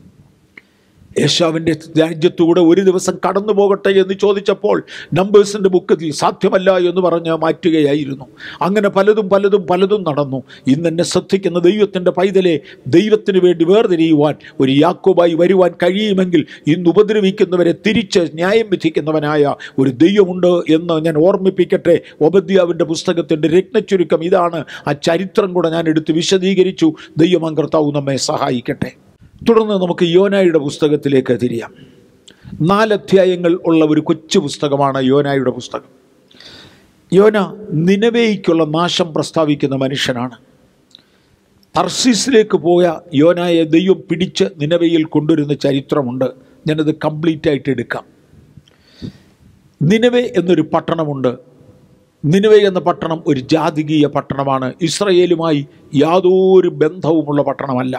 ഏശാവിൻ്റെ രാജ്യത്തൂടെ ഒരു ദിവസം കടന്നു പോകട്ടെ എന്ന് ചോദിച്ചപ്പോൾ നമ്പേഴ്സിൻ്റെ ബുക്കിൽ സാധ്യമല്ല എന്ന് പറഞ്ഞ് മാറ്റുകയായിരുന്നു. അങ്ങനെ പലതും പലതും പലതും നടന്നു. ഇന്നെന്നെ ശ്രദ്ധിക്കുന്ന ദൈവത്തിൻ്റെ പൈതലെ, ദൈവത്തിന് വേണ്ടി വേർതിരിയുവാൻ ഒരു യാക്കോബായി വരുവാൻ കഴിയുമെങ്കിൽ ഇന്ന് ഉപദ്രവിക്കുന്നവരെ തിരിച്ച് ന്യായം വിധിക്കുന്നവനായ ഒരു ദൈവമുണ്ട് എന്ന് ഞാൻ ഓർമ്മിപ്പിക്കട്ടെ. ഒബദ്യാവിൻ്റെ പുസ്തകത്തിൻ്റെ രത്നച്ചുരുക്കം ഇതാണ്. ആ ചരിത്രം കൂടെ ഞാൻ എടുത്ത് വിശദീകരിച്ചു. ദൈവം കർത്താവ് നമ്മെ സഹായിക്കട്ടെ. തുടർന്ന് നമുക്ക് യോനായുടെ പുസ്തകത്തിലേക്ക് തിരിയാം. നാലധ്യായങ്ങൾ ഉള്ള ഒരു കൊച്ചു പുസ്തകമാണ് യോനായുടെ പുസ്തകം. യോന നിനവേയ്ക്കുള്ള നാശം പ്രസ്താവിക്കുന്ന മനുഷ്യനാണ്. തർസീസിലേക്ക് പോയ യോനായെ ദൈവം പിടിച്ച് നിനവയിൽ കൊണ്ടുവരുന്ന ചരിത്രമുണ്ട്. ഞാനത് കംപ്ലീറ്റ് ആയിട്ട് എടുക്കാം. നിനവേ എന്നൊരു പട്ടണമുണ്ട്. നിനവേ എന്ന പട്ടണം ഒരു ജാതികീയ പട്ടണമാണ്. ഇസ്രയേലുമായി യാതൊരു ബന്ധവുമുള്ള പട്ടണമല്ല.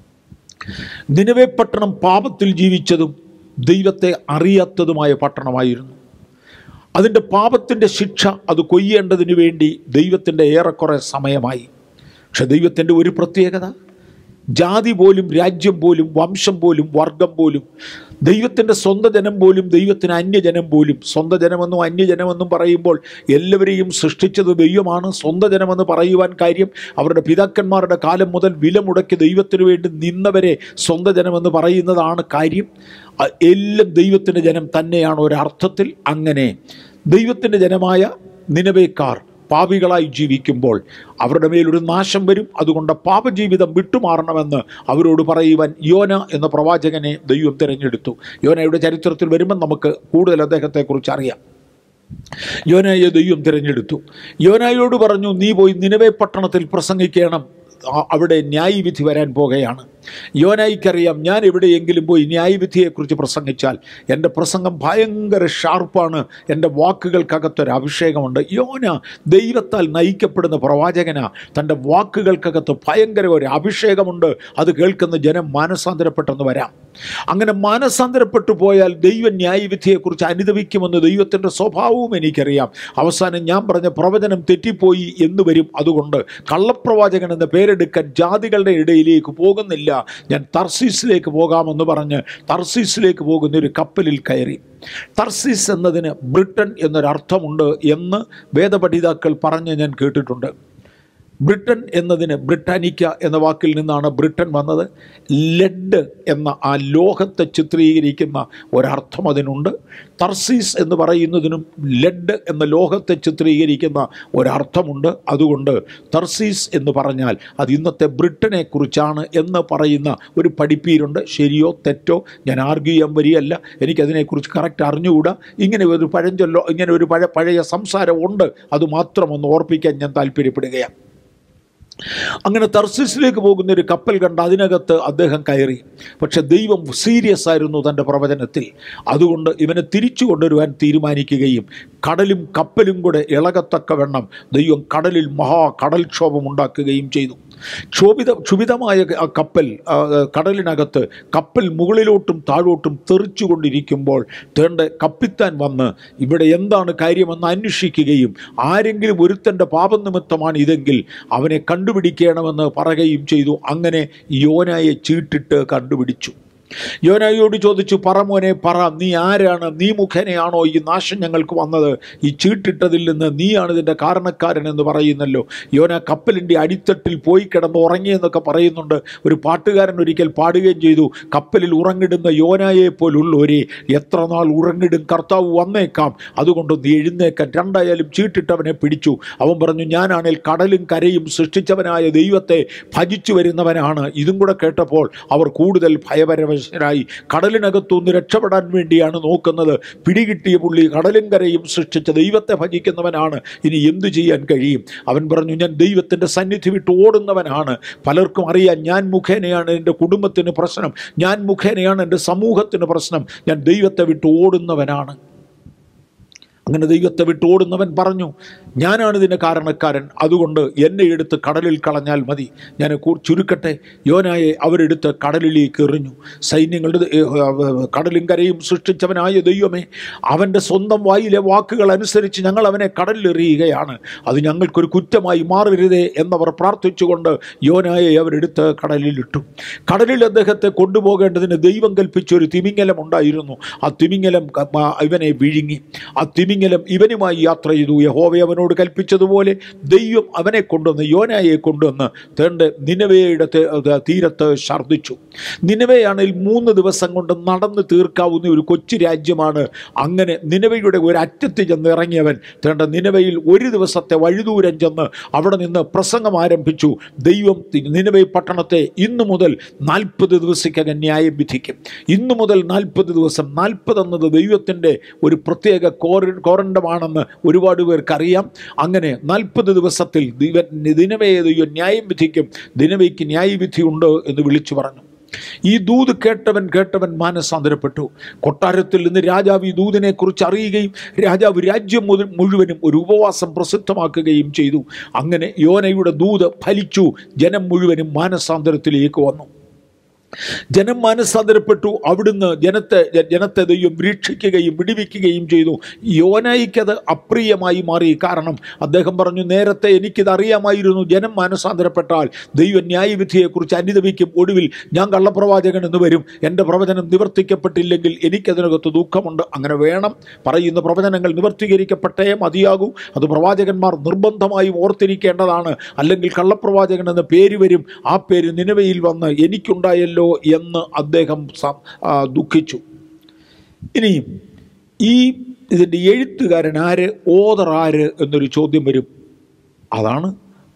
നിനവേ പട്ടണം പാപത്തിൽ ജീവിച്ചതും ദൈവത്തെ അറിയാത്തതുമായ പട്ടണമായിരുന്നു. അതിൻ്റെ പാപത്തിൻ്റെ ശിക്ഷ അത് കൊയ്യേണ്ടതിനു വേണ്ടി ദൈവത്തിൻ്റെ ഏറെക്കുറെ സമയമായി. പക്ഷെ ദൈവത്തിൻ്റെ ഒരു പ്രത്യേകത, ജാതി പോലും രാജ്യം പോലും വംശം പോലും വർഗം പോലും ദൈവത്തിൻ്റെ സ്വന്തം ജനം പോലും ദൈവത്തിന് അന്യജനം പോലും, സ്വന്തം ജനമെന്നും അന്യജനമെന്നും പറയുമ്പോൾ എല്ലാവരെയും സൃഷ്ടിച്ചത് ദൈവമാണ്. സ്വന്തം ജനമെന്ന് പറയുവാൻ കാര്യം അവരുടെ പിതാക്കന്മാരുടെ കാലം മുതൽ വില മുടക്കി ദൈവത്തിന് വേണ്ടി നിന്നവരെ സ്വന്തം ജനമെന്ന് പറയുന്നതാണ് കാര്യം. എല്ലാം ദൈവത്തിൻ്റെ ജനം തന്നെയാണ് ഒരർത്ഥത്തിൽ. അങ്ങനെ ദൈവത്തിൻ്റെ ജനമായ നിനവേക്കാർ പാപികളായി ജീവിക്കുമ്പോൾ അവരുടെ മേലൊരു നാശം വരും. അതുകൊണ്ട് പാപജീവിതം വിട്ടുമാറണമെന്ന് അവരോട് പറയുവാൻ യോന എന്ന പ്രവാചകനെ ദൈവം തിരഞ്ഞെടുത്തു. യോനയുടെ ചരിത്രത്തിൽ വരുമ്പോൾ നമുക്ക് കൂടുതൽ അദ്ദേഹത്തെക്കുറിച്ച് അറിയാം. യോനയെ ദൈവം തിരഞ്ഞെടുത്തു. യോനയോട് പറഞ്ഞു, നീ പോയി നിനവേ പട്ടണത്തിൽ പ്രസംഗിക്കണം, അവിടെ ന്യായവിധി വരാൻ പോകുകയാണ്. യോനായിക്കറിയാം, ഞാൻ എവിടെയെങ്കിലും പോയി ന്യായവിധിയെക്കുറിച്ച് പ്രസംഗിച്ചാൽ എൻ്റെ പ്രസംഗം ഭയങ്കര ഷാർപ്പാണ്, എൻ്റെ വാക്കുകൾക്കകത്തൊരു അഭിഷേകമുണ്ട്. യോന ദൈവത്താൽ നയിക്കപ്പെടുന്ന പ്രവാചകനാ. തൻ്റെ വാക്കുകൾക്കകത്ത് ഭയങ്കര ഒരു അഭിഷേകമുണ്ട്. അത് കേൾക്കുന്ന ജനം മാനസാന്തരപ്പെട്ടെന്ന് വരാം. അങ്ങനെ മാനസാന്തരപ്പെട്ടു പോയാൽ ദൈവം ന്യായവിധിയെക്കുറിച്ച് അനുദവിക്കുമെന്ന് ദൈവത്തിൻ്റെ സ്വഭാവവും എനിക്കറിയാം. അവസാനം ഞാൻ പറഞ്ഞ പ്രവചനം തെറ്റിപ്പോയി എന്ന് വരും. അതുകൊണ്ട് കള്ളപ്രവാചകൻ എന്ന പേരെടുക്കാൻ ജാതികളുടെ ഇടയിലേക്ക് പോകുന്നില്ല, ഞാൻ തർസീസിലേക്ക് പോകാമെന്ന് പറഞ്ഞ് തർസീസിലേക്ക് പോകുന്ന ഒരു കപ്പലിൽ കയറി. തർസീസ് എന്നതിന് ബ്രിട്ടൻ എന്നൊരർത്ഥമുണ്ട് എന്ന് വേദപഠിതാക്കൾ പറഞ്ഞ് ഞാൻ കേട്ടിട്ടുണ്ട്. ബ്രിട്ടൻ എന്നതിന് ബ്രിട്ടാനിക്ക എന്ന വാക്കിൽ നിന്നാണ് ബ്രിട്ടൻ വന്നത്. ലെഡ് എന്ന ആ ലോഹത്തെ ചിത്രീകരിക്കുന്ന ഒരർത്ഥം അതിനുണ്ട്. തർസീസ് എന്ന് പറയുന്നതിനും ലെഡ് എന്ന ലോഹത്തെ ചിത്രീകരിക്കുന്ന ഒരർത്ഥമുണ്ട്. അതുകൊണ്ട് തർസീസ് എന്ന് പറഞ്ഞാൽ അത് ഇന്നത്തെ ബ്രിട്ടനെ കുറിച്ചാണ് എന്ന് പറയുന്ന ഒരു പഠിപ്പീരുണ്ട്. ശരിയോ തെറ്റോ ഞാൻ ആർഗ്യൂ ചെയ്യാൻ വരികയല്ല, എനിക്കതിനെക്കുറിച്ച് കറക്റ്റ് അറിഞ്ഞുകൂടാ. ഇങ്ങനെ ഒരു പഴഞ്ചൊല്ലോ ഇങ്ങനെ ഒരു പഴ പഴയ സംസാരം ഉണ്ട്. അതുമാത്രം ഒന്ന് ഓർപ്പിക്കാൻ ഞാൻ താല്പര്യപ്പെടുകയാണ്. അങ്ങനെ തർസീസിലേക്ക് പോകുന്ന ഒരു കപ്പൽ കണ്ട് അതിനകത്ത് അദ്ദേഹം കയറി. പക്ഷെ ദൈവം സീരിയസ് ആയിരുന്നു തൻ്റെ പ്രവചനത്തിൽ. അതുകൊണ്ട് ഇവനെ തിരിച്ചു കൊണ്ടുവരുവാൻ തീരുമാനിക്കുകയും കടലും കപ്പലും കൂടെ ഇളകത്തക്കവണ്ണം ദൈവം കടലിൽ മഹാ കടൽക്ഷോഭം ഉണ്ടാക്കുകയും ചെയ്തു. ക്ഷോഭിത ക്ഷുഭിതമായ ആ കപ്പൽ കടലിനകത്ത് കപ്പൽ മുകളിലോട്ടും താഴോട്ടും തെറിച്ചു കൊണ്ടിരിക്കുമ്പോൾ തേണ്ട കപ്പിത്താൻ വന്ന് ഇവിടെ എന്താണ് കാര്യമെന്ന് അന്വേഷിക്കുകയും ആരെങ്കിലും ഒരുത്തൻ്റെ പാപനിമിത്തമാണ് ഇതെങ്കിൽ അവനെ കണ്ടുപിടിക്കണമെന്ന് പറയുകയും ചെയ്തു. അങ്ങനെ യോനായെ ചീട്ടിട്ട് കണ്ടുപിടിച്ചു. യോനായോട് ചോദിച്ചു, പറ മോനെ പറ, നീ ആരാണ്? നീ മുഖേനയാണോ ഈ നാശം ഞങ്ങൾക്ക് വന്നത്? ഈ ചീട്ടിട്ടതിൽ നിന്ന് നീയാണ് ഇതിൻ്റെ കാരണക്കാരൻ എന്ന് പറയുന്നല്ലോ. യോന കപ്പലിൻ്റെ അടിത്തട്ടിൽ പോയി കിടന്ന് ഉറങ്ങിയെന്നൊക്കെ പറയുന്നുണ്ട്. ഒരു പാട്ടുകാരൻ ഒരിക്കൽ പാടുകയും ചെയ്തു, കപ്പലിൽ ഉറങ്ങിടുന്ന യോനായെ പോലുള്ളവരെ എത്ര നാൾ ഉറങ്ങിടും, കർത്താവ് വന്നേക്കാം, അതുകൊണ്ട് നീ എഴുന്നേക്കാൻ. രണ്ടായാലും ചീട്ടിട്ടവനെ പിടിച്ചു. അവൻ പറഞ്ഞു, ഞാനാണെങ്കിൽ കടലും കരയും സൃഷ്ടിച്ചവനായ ദൈവത്തെ ഭജിച്ചു വരുന്നവനാണ്. ഇതും കൂടെ കേട്ടപ്പോൾ അവർ കൂടുതൽ ഭയപരവ ായി കടലിനകത്തുനിന്ന് രക്ഷപ്പെടാൻ വേണ്ടിയാണ് നോക്കുന്നത്. പിടികിട്ടിയ പുള്ളി കടലും കരയും സൃഷ്ടിച്ച ദൈവത്തെ ഭജിക്കുന്നവനാണ്, ഇനി എന്തു ചെയ്യാൻ കഴിയും? അവൻ പറഞ്ഞു, ഞാൻ ദൈവത്തിൻ്റെ സന്നിധി വിട്ട് ഓടുന്നവനാണ്. പലർക്കും അറിയാം ഞാൻ മുഖേനയാണ് എൻ്റെ കുടുംബത്തിന് പ്രശ്നം, ഞാൻ മുഖേനയാണ് എൻ്റെ സമൂഹത്തിന് പ്രശ്നം, ഞാൻ ദൈവത്തെ വിട്ട് ഓടുന്നവനാണ്. അങ്ങനെ ദൈവത്തെ വിട്ട് ഓടുന്നവൻ പറഞ്ഞു, ഞാനാണ് ഇതിൻ്റെ കാരണക്കാരൻ, അതുകൊണ്ട് എന്നെ എടുത്ത് കടലിൽ കളഞ്ഞാൽ മതി. ഞാൻ ചുരുക്കട്ടെ, യോനായെ അവരെടുത്ത് കടലിലേക്ക് എറിഞ്ഞു. സൈന്യങ്ങളുടെ കടലും കരയും സൃഷ്ടിച്ചവനായ ദൈവമേ, അവൻ്റെ സ്വന്തം വായിലെ വാക്കുകൾ അനുസരിച്ച് ഞങ്ങൾ അവനെ കടലിലെറിയുകയാണ്, അത് ഞങ്ങൾക്കൊരു കുറ്റമായി മാറരുതേ എന്നവർ പ്രാർത്ഥിച്ചുകൊണ്ട് യോനായെ അവരെടുത്ത് കടലിലിട്ടു. കടലിൽ അദ്ദേഹത്തെ കൊണ്ടുപോകേണ്ടതിന് ദൈവം കൽപ്പിച്ചൊരു തിമിംഗലം ഉണ്ടായിരുന്നു. ആ തിമിംഗലം ഇവനെ വിഴുങ്ങി. ആ തിമിംഗലം ഇവനുമായി യാത്ര ചെയ്തു. യഹോവ അവനോട് കൽപ്പിച്ചതുപോലെ ദൈവം അവനെ കൊണ്ടുവന്ന് യോനായെ കൊണ്ടുവന്ന് തേണ്ട നിനവേയുടെ തീരത്ത് ഛർദ്ദിച്ചു. നിനവേയാണെങ്കിൽ മൂന്ന് ദിവസം കൊണ്ട് നടന്ന് തീർക്കാവുന്ന ഒരു കൊച്ചു രാജ്യമാണ്. അങ്ങനെ നിനവയുടെ ഒരു അറ്റത്ത് ചെന്ന് ഇറങ്ങിയവൻ തേണ്ട നിനവയിൽ ഒരു ദിവസത്തെ വഴിദൂരം ചെന്ന് അവിടെ നിന്ന് പ്രസംഗം ആരംഭിച്ചു. ദൈവം നിനവേ പട്ടണത്തെ ഇന്നു മുതൽ നാൽപ്പത് ദിവസക്കകം ന്യായം വിധിക്കും. ഇന്നു മുതൽ നാൽപ്പത് ദിവസം. നാൽപ്പത് എന്നത് ദൈവത്തിൻ്റെ ഒരു പ്രത്യേക കോറി കോറണ്ടമാണെന്ന് ഒരുപാട് പേർക്കറിയാം. അങ്ങനെ നാൽപ്പത് ദിവസത്തിൽ ദിനവയെ ദൈവം ന്യായം വിധിക്കും, ദിനവയ്ക്ക് ന്യായവിധി ഉണ്ട് എന്ന് വിളിച്ചു പറഞ്ഞു. ഈ ദൂത് കേട്ടവൻ കേട്ടവൻ മാനസാന്തരപ്പെട്ടു. കൊട്ടാരത്തിൽ നിന്ന് രാജാവ് ഈ ദൂതിനെ കുറിച്ച് അറിയുകയും രാജാവ് രാജ്യം മുഴുവനും ഒരു ഉപവാസം പ്രസിദ്ധമാക്കുകയും ചെയ്തു. അങ്ങനെ യോനയുടെ ദൂത് ഫലിച്ചു. ജനം മുഴുവനും മാനസാന്തരത്തിലേക്ക് വന്നു. ജനം മാനസാന്തരപ്പെട്ടു. അവിടുന്ന് ജനത്തെ ജനത്തെ ദൈവം രക്ഷിക്കുകയും വിടുവിക്കുകയും ചെയ്തു. യോനായിക്കത് അപ്രിയമായി മാറി. കാരണം അദ്ദേഹം പറഞ്ഞു, നേരത്തെ എനിക്കിത് അറിയാമായിരുന്നു, ജനം മാനസാന്തരപ്പെട്ടാൽ ദൈവം ന്യായവിധിയെക്കുറിച്ച് അനുദപിക്കും, ഒടുവിൽ ഞാൻ കള്ളപ്രവാചകൻ എന്ന് വരും, എൻ്റെ പ്രവചനം നിവർത്തിക്കപ്പെട്ടില്ലെങ്കിൽ എനിക്കതിനകത്ത് ദുഃഖമുണ്ട്. അങ്ങനെ വേണം, പറയുന്ന പ്രവചനങ്ങൾ നിവർത്തീകരിക്കപ്പെട്ടേ മതിയാകൂ. അത് പ്രവാചകന്മാർ നിർബന്ധമായും ഓർത്തിരിക്കേണ്ടതാണ്. അല്ലെങ്കിൽ കള്ളപ്രവാചകൻ എന്ന പേര് വരും, ആ പേര് നിനവയിൽ വന്ന് എനിക്കുണ്ടായല്ലോ എന്ന് അദ്ദേഹം ദുഃഖിച്ചു. ഇനിയും ഈ ഇതിൻ്റെ എഴുത്തുകാരൻ ആര്, ഓതർ ആര് എന്നൊരു ചോദ്യം വരും. അതാണ്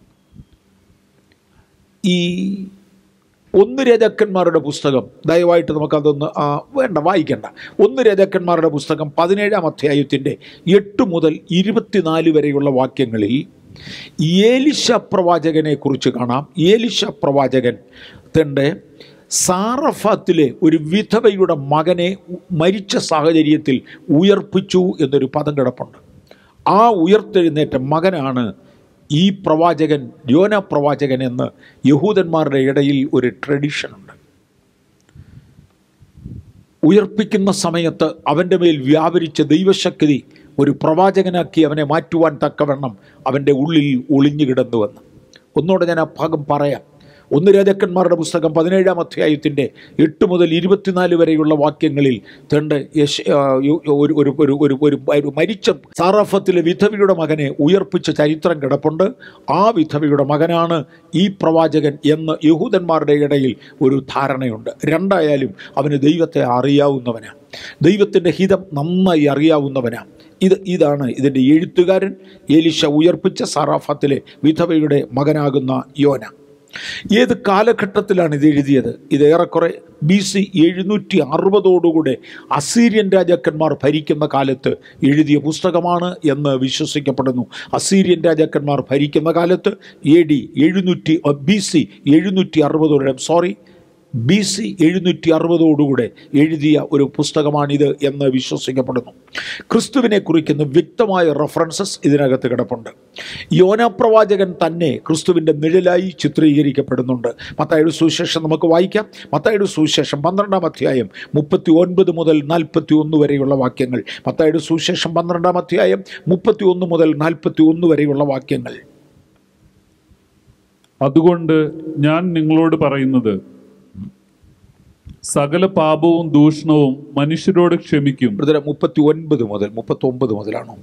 ഈ ഒന്ന് രാജാക്കന്മാരുടെ പുസ്തകം. ദയവായിട്ട് നമുക്കതൊന്ന് വേണ്ട വായിക്കണ്ട. ഒന്ന് രാജാക്കന്മാരുടെ പുസ്തകം പതിനേഴാം അധ്യായത്തിൻ്റെ എട്ട് മുതൽ ഇരുപത്തിനാല് വരെയുള്ള വാക്യങ്ങളിൽ ഏലിശ പ്രവാചകനെ കുറിച്ച് കാണാം. ഏലിശ പ്രവാചകൻ തൻ്റെ സാറഫാത്തിലെ ഒരു വിധവയുടെ മകനെ മരിച്ച സാഹചര്യത്തിൽ ഉയർപ്പിച്ചു എന്നൊരു പദം കിടപ്പുണ്ട്. ആ ഉയർത്തെഴുന്നേറ്റ മകനാണ് ഈ പ്രവാചകൻ, യോന പ്രവാചകൻ എന്ന് യഹൂദന്മാരുടെ ഇടയിൽ ഒരു ട്രഡീഷനുണ്ട്. ഉയർപ്പിക്കുന്ന സമയത്ത് അവൻ്റെ മേൽ വ്യാപരിച്ച ദൈവശക്തി ഒരു പ്രവാചകനാക്കി അവനെ മാറ്റുവാൻ തക്കവണ്ണം അവൻ്റെ ഉള്ളിൽ ഒളിഞ്ഞു കിടന്നുവെന്ന്. ഒന്നുകൂടെ ഞാൻ ആ ഭാഗം പറയാം. ഒന്ന് രാജാക്കന്മാരുടെ പുസ്തകം പതിനേഴാം അധ്യായത്തിൻ്റെ എട്ട് മുതൽ ഇരുപത്തിനാല് വരെയുള്ള വാക്യങ്ങളിൽ തൻ്റെ യശ ഒരു ഒരു ഒരു ഒരു മരിച്ച സാറാഫത്തിലെ വിധവയുടെ മകനെ ഉയർപ്പിച്ച ചരിത്രം കിടപ്പുണ്ട്. ആ വിധവയുടെ മകനാണ് ഈ പ്രവാചകൻ എന്ന് യഹൂദന്മാരുടെ ഇടയിൽ ഒരു ധാരണയുണ്ട്. രണ്ടായാലും അവന് ദൈവത്തെ അറിയാവുന്നവനാണ്, ദൈവത്തിൻ്റെ ഹിതം നന്നായി അറിയാവുന്നവനാണ്. ഇത് ഇതാണ് ഇതിൻ്റെ എഴുത്തുകാരൻ, ഏലിശ ഉയർപ്പിച്ച സാറാഫത്തിലെ വിധവയുടെ മകനാകുന്ന യോന. ഏത് കാലഘട്ടത്തിലാണ് ഇത് എഴുതിയത്? ഇത് ഏറെക്കുറെ ബി സി എഴുന്നൂറ്റി അറുപതോടുകൂടെ അസീരിയൻ രാജാക്കന്മാർ ഭരിക്കുന്ന കാലത്ത് എഴുതിയ പുസ്തകമാണ് എന്ന് വിശ്വസിക്കപ്പെടുന്നു. അസീരിയൻ രാജാക്കന്മാർ ഭരിക്കുന്ന കാലത്ത് എ ഡി എഴുന്നൂറ്റി ബി സി എഴുന്നൂറ്റി അറുപതോടെ സോറി ബി സി എഴുന്നൂറ്റി അറുപതോടുകൂടെ എഴുതിയ ഒരു പുസ്തകമാണിത് എന്ന് വിശ്വസിക്കപ്പെടുന്നു. ക്രിസ്തുവിനെ കുറിക്കുന്ന വ്യക്തമായ റെഫറൻസസ് ഇതിനകത്ത് കിടപ്പുണ്ട്. യോനാ പ്രവാചകൻ തന്നെ ക്രിസ്തുവിൻ്റെ നിഴലായി ചിത്രീകരിക്കപ്പെടുന്നുണ്ട്. മത്തായിയുടെ സുവിശേഷം നമുക്ക് വായിക്കാം. മത്തായിയുടെ സുവിശേഷം പന്ത്രണ്ടാം അധ്യായം മുപ്പത്തി ഒൻപത് മുതൽ നാൽപ്പത്തി ഒന്ന് വരെയുള്ള വാക്യങ്ങൾ. മത്തായിയുടെ സുവിശേഷം പന്ത്രണ്ടാം അധ്യായം മുപ്പത്തി ഒന്ന് മുതൽ നാൽപ്പത്തി ഒന്ന് വരെയുള്ള വാക്യങ്ങൾ. അതുകൊണ്ട് ഞാൻ നിങ്ങളോട് പറയുന്നത്, സകല പാപവും ദൂഷണവും മനുഷ്യരോട് ക്ഷമിക്കും. മുപ്പത്തി ഒൻപത് മുതൽ മുപ്പത്തി ഒമ്പത് മുതലാണോ?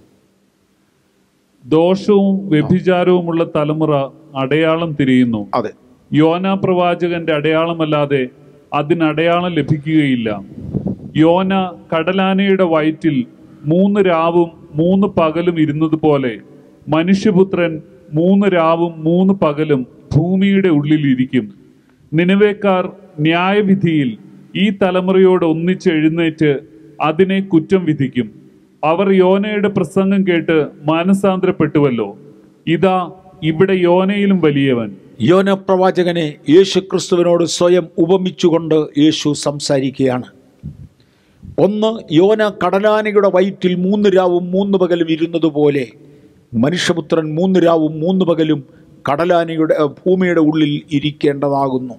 ദോഷവും വ്യഭിചാരവുമുള്ള തലമുറ അടയാളം തിരയുന്നു. അതെ, യോനാ പ്രവാചകന്റെ അടയാളമല്ലാതെ അതിനടയാളം ലഭിക്കുകയില്ല. യോന കടലാനയുടെ വയറ്റിൽ മൂന്ന് രാവും മൂന്ന് പകലും ഇരുന്നത് പോലെ മനുഷ്യപുത്രൻ മൂന്ന് രാവും മൂന്ന് പകലും ഭൂമിയുടെ ഉള്ളിലിരിക്കും. നിനവേക്കാർ ന്യായവിധിയിൽ ഈ തലമുറയോട് ഒന്നിച്ച് എഴുന്നേറ്റ് അതിനെ കുറ്റം വിധിക്കും. അവർ യോനയുടെ പ്രസംഗം കേട്ട് മാനസാന്തരപ്പെട്ടുവല്ലോ. ഇതാ ഇവിടെ യോനയിലും വലിയവൻ. യോന പ്രവാചകനെ യേശു ക്രിസ്തുവിനോട് സ്വയം ഉപമിച്ചുകൊണ്ട് യേശു സംസാരിക്കുകയാണ്. ഒന്ന്, യോന കടലാനയുടെ വയറ്റിൽ മൂന്ന് രാവും മൂന്ന് പകലും ഇരുന്നത് പോലെ മനുഷ്യപുത്രൻ മൂന്ന് രാവും മൂന്ന് പകലും കടലാനയുടെ ഭൂമിയുടെ ഉള്ളിൽ ഇരിക്കേണ്ടതാകുന്നു.